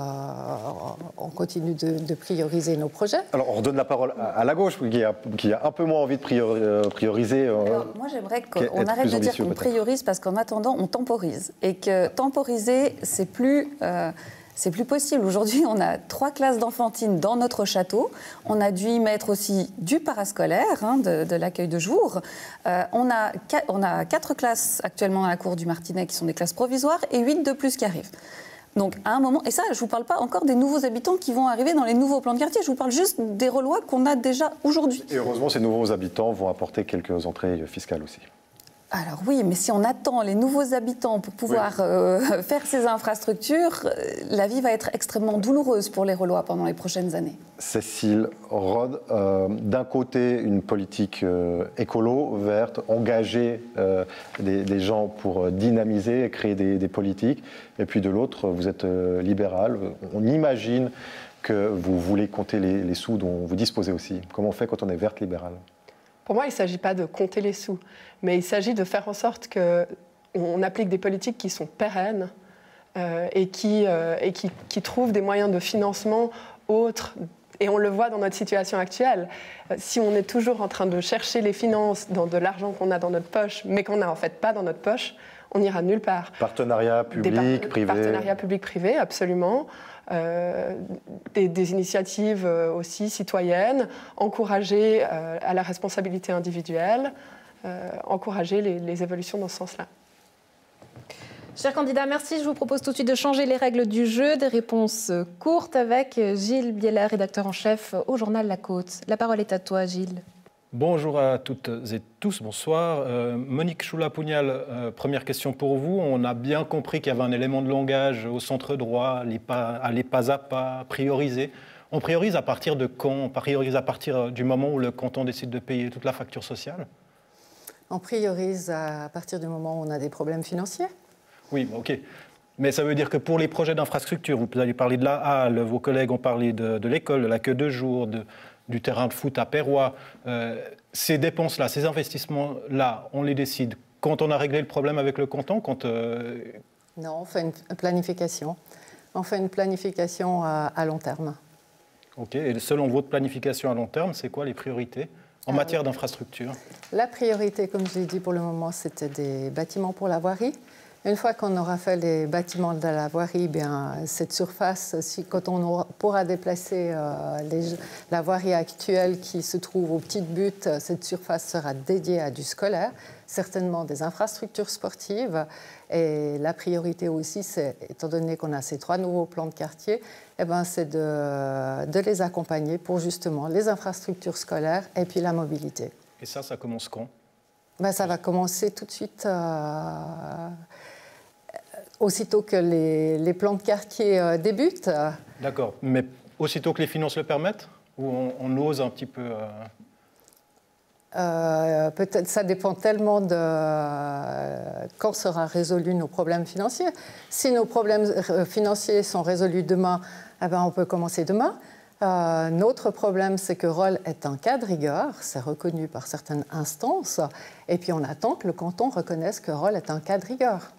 on continue de, de prioriser nos projets. Alors, on redonne la parole à, à la gauche, qui a, qui a un peu moins envie de priori, prioriser. Euh, Alors, moi, j'aimerais qu'on arrête de dire qu'on priorise, parce qu'en attendant, on temporise. Et que temporiser, c'est plus... Euh, C'est plus possible. Aujourd'hui, on a trois classes d'enfantine dans notre château. On a dû y mettre aussi du parascolaire, hein, de, de l'accueil de jour. Euh, on, a, on a quatre classes actuellement à la cour du Martinet qui sont des classes provisoires et huit de plus qui arrivent. Donc, à un moment, et ça, je ne vous parle pas encore des nouveaux habitants qui vont arriver dans les nouveaux plans de quartier. Je vous parle juste des Relois qu'on a déjà aujourd'hui. Et heureusement, ces nouveaux habitants vont apporter quelques entrées fiscales aussi. Alors oui, mais si on attend les nouveaux habitants pour pouvoir oui. euh, faire ces infrastructures, la vie va être extrêmement douloureuse pour les Relois pendant les prochaines années. Cécile Rode, euh, d'un côté, une politique euh, écolo, verte, engager euh, des, des gens pour dynamiser et créer des, des politiques, et puis de l'autre, vous êtes euh, libéral. On imagine que vous voulez compter les, les sous dont vous disposez aussi. Comment on fait quand on est verte libérale? Pour moi, il ne s'agit pas de compter les sous, mais il s'agit de faire en sorte qu'on applique des politiques qui sont pérennes euh, et, qui, euh, et qui, qui trouvent des moyens de financement autres. Et on le voit dans notre situation actuelle. Si on est toujours en train de chercher les finances dans de l'argent qu'on a dans notre poche, mais qu'on n'a en fait pas dans notre poche, on n'ira nulle part. Partenariat public-privé. Partenariat public-privé, absolument. Euh, des, des initiatives euh, aussi citoyennes, encourager euh, à la responsabilité individuelle, euh, encourager les, les évolutions dans ce sens-là. Chers candidats, merci. Je vous propose tout de suite de changer les règles du jeu. Des réponses courtes avec Gilles Bieler, rédacteur en chef au journal La Côte. La parole est à toi, Gilles. Bonjour à toutes et tous, bonsoir. Euh, Monique Choula-Pougnal, euh, première question pour vous. On a bien compris qu'il y avait un élément de langage au centre droit, les pas, aller pas à pas, prioriser. On priorise à partir de quand? On priorise à partir du moment où le canton décide de payer toute la facture sociale? On priorise à partir du moment où on a des problèmes financiers. Oui, ok. Mais ça veut dire que pour les projets d'infrastructure, vous allez parler de la halle, vos collègues ont parlé de, de l'école, de l'accueil de jour, de... du terrain de foot à Perrois, euh, ces dépenses-là, ces investissements-là, on les décide quand on a réglé le problème avec le canton quand, euh... Non, on fait une planification. On fait une planification à, à long terme. Ok, et selon votre planification à long terme, c'est quoi les priorités en ah, matière oui. d'infrastructure? La priorité, comme je l'ai dit pour le moment, c'était des bâtiments pour la voirie. Une fois qu'on aura fait les bâtiments de la voirie, bien, cette surface, si, quand on aura, pourra déplacer euh, les, la voirie actuelle qui se trouve aux petites buttes, cette surface sera dédiée à du scolaire, certainement des infrastructures sportives. Et la priorité aussi, c'est, étant donné qu'on a ces trois nouveaux plans de quartier, eh ben, c'est de, de les accompagner pour justement les infrastructures scolaires et puis la mobilité. Et ça, ça commence quand? Ben, ça va commencer tout de suite... Euh, aussitôt que les, les plans de quartier euh, débutent. D'accord, mais aussitôt que les finances le permettent? Ou on, on ose un petit peu euh... Euh, peut-être, ça dépend tellement de euh, quand sera résolu nos problèmes financiers. Si nos problèmes financiers sont résolus demain, eh ben, on peut commencer demain. Euh, notre problème, c'est que Rolle est un cas de rigueur, c'est reconnu par certaines instances, et puis on attend que le canton reconnaisse que Rolle est un cas de rigueur.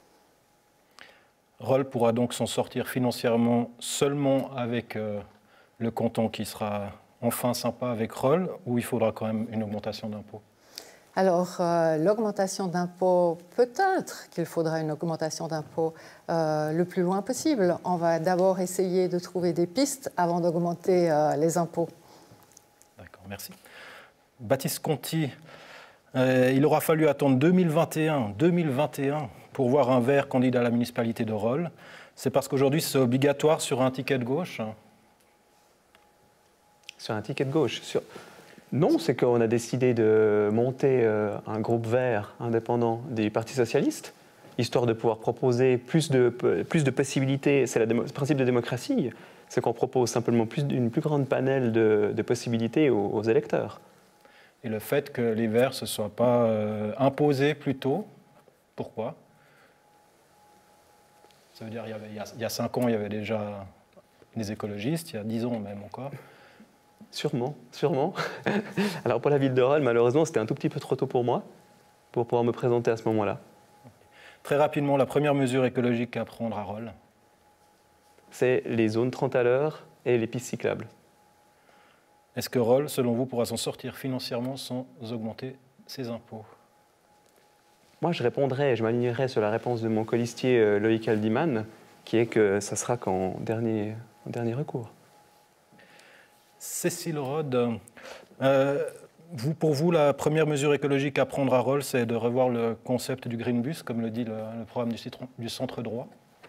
Rolle pourra donc s'en sortir financièrement seulement avec euh, le canton qui sera enfin sympa avec Rolle, ou il faudra quand même une augmentation d'impôts? Alors, euh, l'augmentation d'impôts, peut-être qu'il faudra une augmentation d'impôts euh, le plus loin possible. On va d'abord essayer de trouver des pistes avant d'augmenter euh, les impôts. D'accord, merci. Baptiste Conti, euh, il aura fallu attendre deux mille vingt et un, deux mille vingt et un pour voir un vert candidat à la municipalité de Rolle. C'est parce qu'aujourd'hui, c'est obligatoire sur un ticket de gauche? Sur un ticket de gauche sur... Non, c'est qu'on a décidé de monter un groupe vert indépendant du Parti socialiste. histoire de pouvoir proposer plus de, plus de possibilités. C'est le principe de démocratie, c'est qu'on propose simplement plus, une plus grande panel de, de possibilités aux, aux électeurs. Et le fait que les Verts ne se soient pas euh, imposés plus tôt, pourquoi? Ça veut dire qu'il y avait, il y a, il y a cinq ans, il y avait déjà des écologistes, il y a dix ans même encore. Sûrement, sûrement. Alors pour la ville de Rolle, malheureusement, c'était un tout petit peu trop tôt pour moi, pour pouvoir me présenter à ce moment-là. Très rapidement, la première mesure écologique à prendre à Rolle? C'est les zones trente à l'heure et les pistes cyclables. Est-ce que Rolle, selon vous, pourra s'en sortir financièrement sans augmenter ses impôts? Moi, je répondrais, je m'alignerais sur la réponse de mon colistier euh, Loïc Aldiman, qui est que ça sera qu'en dernier, en dernier recours. Cécile Rode, euh, vous, pour vous, la première mesure écologique à prendre à Rolle, c'est de revoir le concept du Green Bus, comme le dit le, le programme du, citron, du centre droit?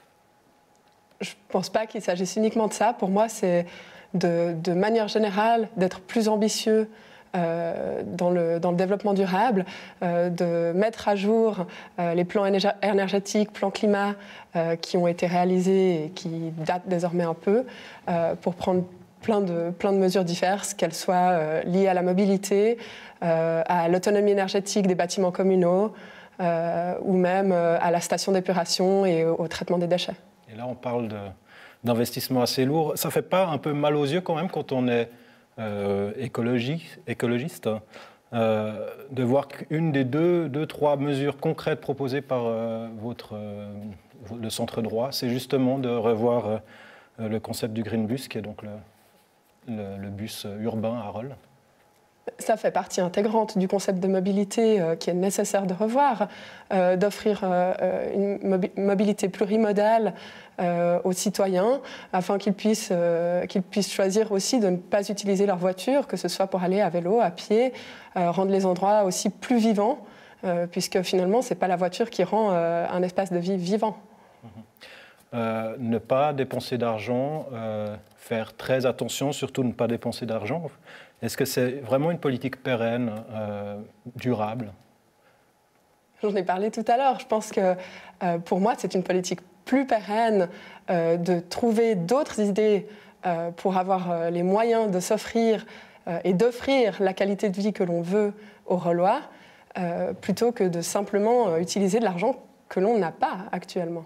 Je ne pense pas qu'il s'agisse uniquement de ça. Pour moi, c'est de, de manière générale d'être plus ambitieux euh, dans, le, dans le développement durable, euh, de mettre à jour euh, les plans énergétiques, plans climat euh, qui ont été réalisés et qui datent désormais un peu, euh, pour prendre plein de, plein de mesures diverses, qu'elles soient euh, liées à la mobilité, euh, à l'autonomie énergétique des bâtiments communaux, euh, ou même euh, à la station d'épuration et au, au traitement des déchets. Et là, on parle d'investissements assez lourds. Ça ne fait pas un peu mal aux yeux quand même quand on est euh, écologie, écologiste euh, de voir qu'une des deux, deux, trois mesures concrètes proposées par euh, votre, euh, le centre droit, c'est justement de revoir euh, le concept du Green Bus, qui est donc le, le, le bus urbain à Rolle? Ça fait partie intégrante du concept de mobilité euh, qui est nécessaire de revoir, euh, d'offrir euh, une mobi- mobilité plurimodale euh, aux citoyens afin qu'ils puissent, euh, qu'ils puissent choisir aussi de ne pas utiliser leur voiture, que ce soit pour aller à vélo, à pied, euh, rendre les endroits aussi plus vivants, euh, puisque finalement, ce n'est pas la voiture qui rend euh, un espace de vie vivant. Mmh. Euh, ne pas dépenser d'argent, euh, faire très attention, surtout ne pas dépenser d'argent. Est-ce que c'est vraiment une politique pérenne, euh, durable? J'en ai parlé tout à l'heure. Je pense que euh, pour moi, c'est une politique plus pérenne euh, de trouver d'autres idées euh, pour avoir euh, les moyens de s'offrir euh, et d'offrir la qualité de vie que l'on veut aux Rollois, euh, plutôt que de simplement euh, utiliser de l'argent que l'on n'a pas actuellement.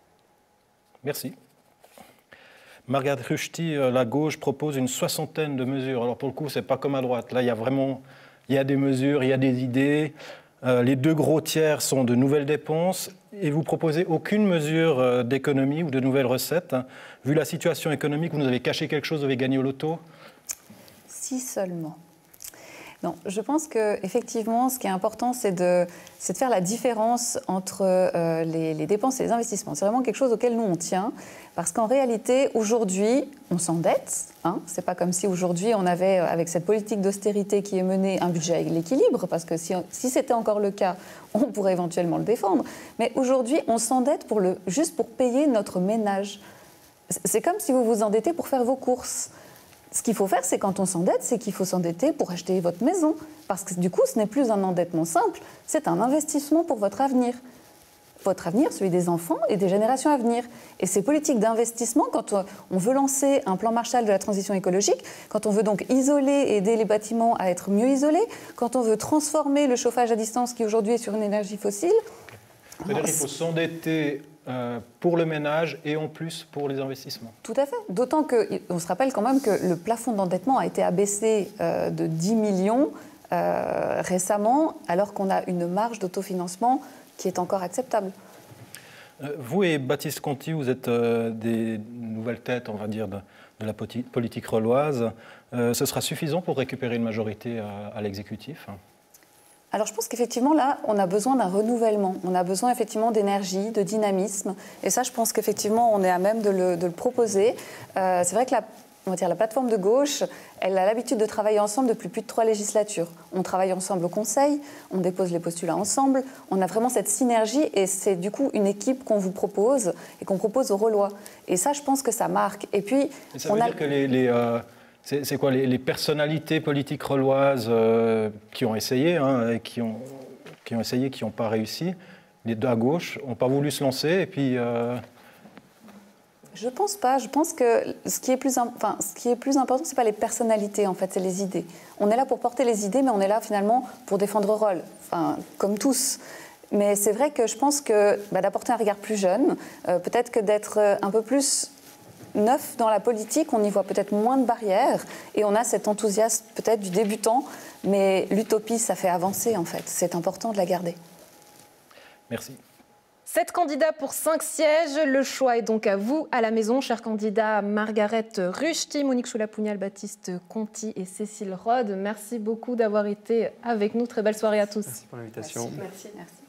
Merci. Margaret Rusty, la gauche, propose une soixantaine de mesures. Alors pour le coup, ce n'est pas comme à droite. Là, il y a vraiment il y a des mesures, il y a des idées. Euh, les deux gros tiers sont de nouvelles dépenses et vous proposez aucune mesure euh, d'économie ou de nouvelles recettes. Vu la situation économique, vous nous avez caché quelque chose, vous avez gagné au loto? Si seulement. Non, je pense qu'effectivement, ce qui est important, c'est de, c'est de faire la différence entre euh, les, les dépenses et les investissements. C'est vraiment quelque chose auquel nous, on tient. Parce qu'en réalité, aujourd'hui, on s'endette. Hein. Ce n'est pas comme si aujourd'hui, on avait, avec cette politique d'austérité qui est menée, un budget à l'équilibre. Parce que si, si c'était encore le cas, on pourrait éventuellement le défendre. Mais aujourd'hui, on s'endette pour le, juste pour payer notre ménage. C'est comme si vous vous endettez pour faire vos courses. Ce qu'il faut faire, c'est quand on s'endette, c'est qu'il faut s'endetter pour acheter votre maison. Parce que du coup, ce n'est plus un endettement simple, c'est un investissement pour votre avenir. Votre avenir, celui des enfants et des générations à venir. Et ces politiques d'investissement, quand on veut lancer un plan Marshall de la transition écologique, quand on veut donc isoler et aider les bâtiments à être mieux isolés, quand on veut transformer le chauffage à distance qui aujourd'hui est sur une énergie fossile... C'est-à-dire qu'il faut s'endetter euh, pour le ménage et en plus pour les investissements. Tout à fait. D'autant qu'on se rappelle quand même que le plafond d'endettement a été abaissé euh, de dix millions euh, récemment, alors qu'on a une marge d'autofinancement qui est encore acceptable. Euh, vous et Baptiste Conti, vous êtes euh, des nouvelles têtes, on va dire, de, de la politique rolloise. Euh, ce sera suffisant pour récupérer une majorité à, à l'exécutif? Alors je pense qu'effectivement là, on a besoin d'un renouvellement. On a besoin effectivement d'énergie, de dynamisme. Et ça, je pense qu'effectivement, on est à même de le, de le proposer. Euh, c'est vrai que la, on va dire, la plateforme de gauche, elle a l'habitude de travailler ensemble depuis plus de trois législatures. On travaille ensemble au Conseil, on dépose les postulats ensemble. On a vraiment cette synergie et c'est du coup une équipe qu'on vous propose et qu'on propose aux Rollois. Et ça, je pense que ça marque. Et puis, et ça on veut a... dire que les... les euh... C'est quoi les, les personnalités politiques rolloises euh, qui ont essayé, hein, et qui ont, qui ont essayé, qui n'ont pas réussi, les deux à gauche n'ont pas voulu se lancer et puis... Euh... Je pense pas. Je pense que ce qui est plus, enfin, ce qui est plus important, c'est pas les personnalités, en fait, c'est les idées. On est là pour porter les idées, mais on est là finalement pour défendre rôle, enfin, comme tous. Mais c'est vrai que je pense que bah, d'apporter un regard plus jeune, euh, peut-être que d'être un peu plus neuf dans la politique, on y voit peut-être moins de barrières et on a cet enthousiasme peut-être du débutant, mais l'utopie, ça fait avancer, en fait. C'est important de la garder. Merci. Sept candidats pour cinq sièges. Le choix est donc à vous, à la maison. Chers candidats, Margaret Rushti, Monique Choulapounial, Baptiste Conti et Cécile Rode. Merci beaucoup d'avoir été avec nous. Très belle soirée à tous. Merci pour l'invitation. Merci. Merci. Merci.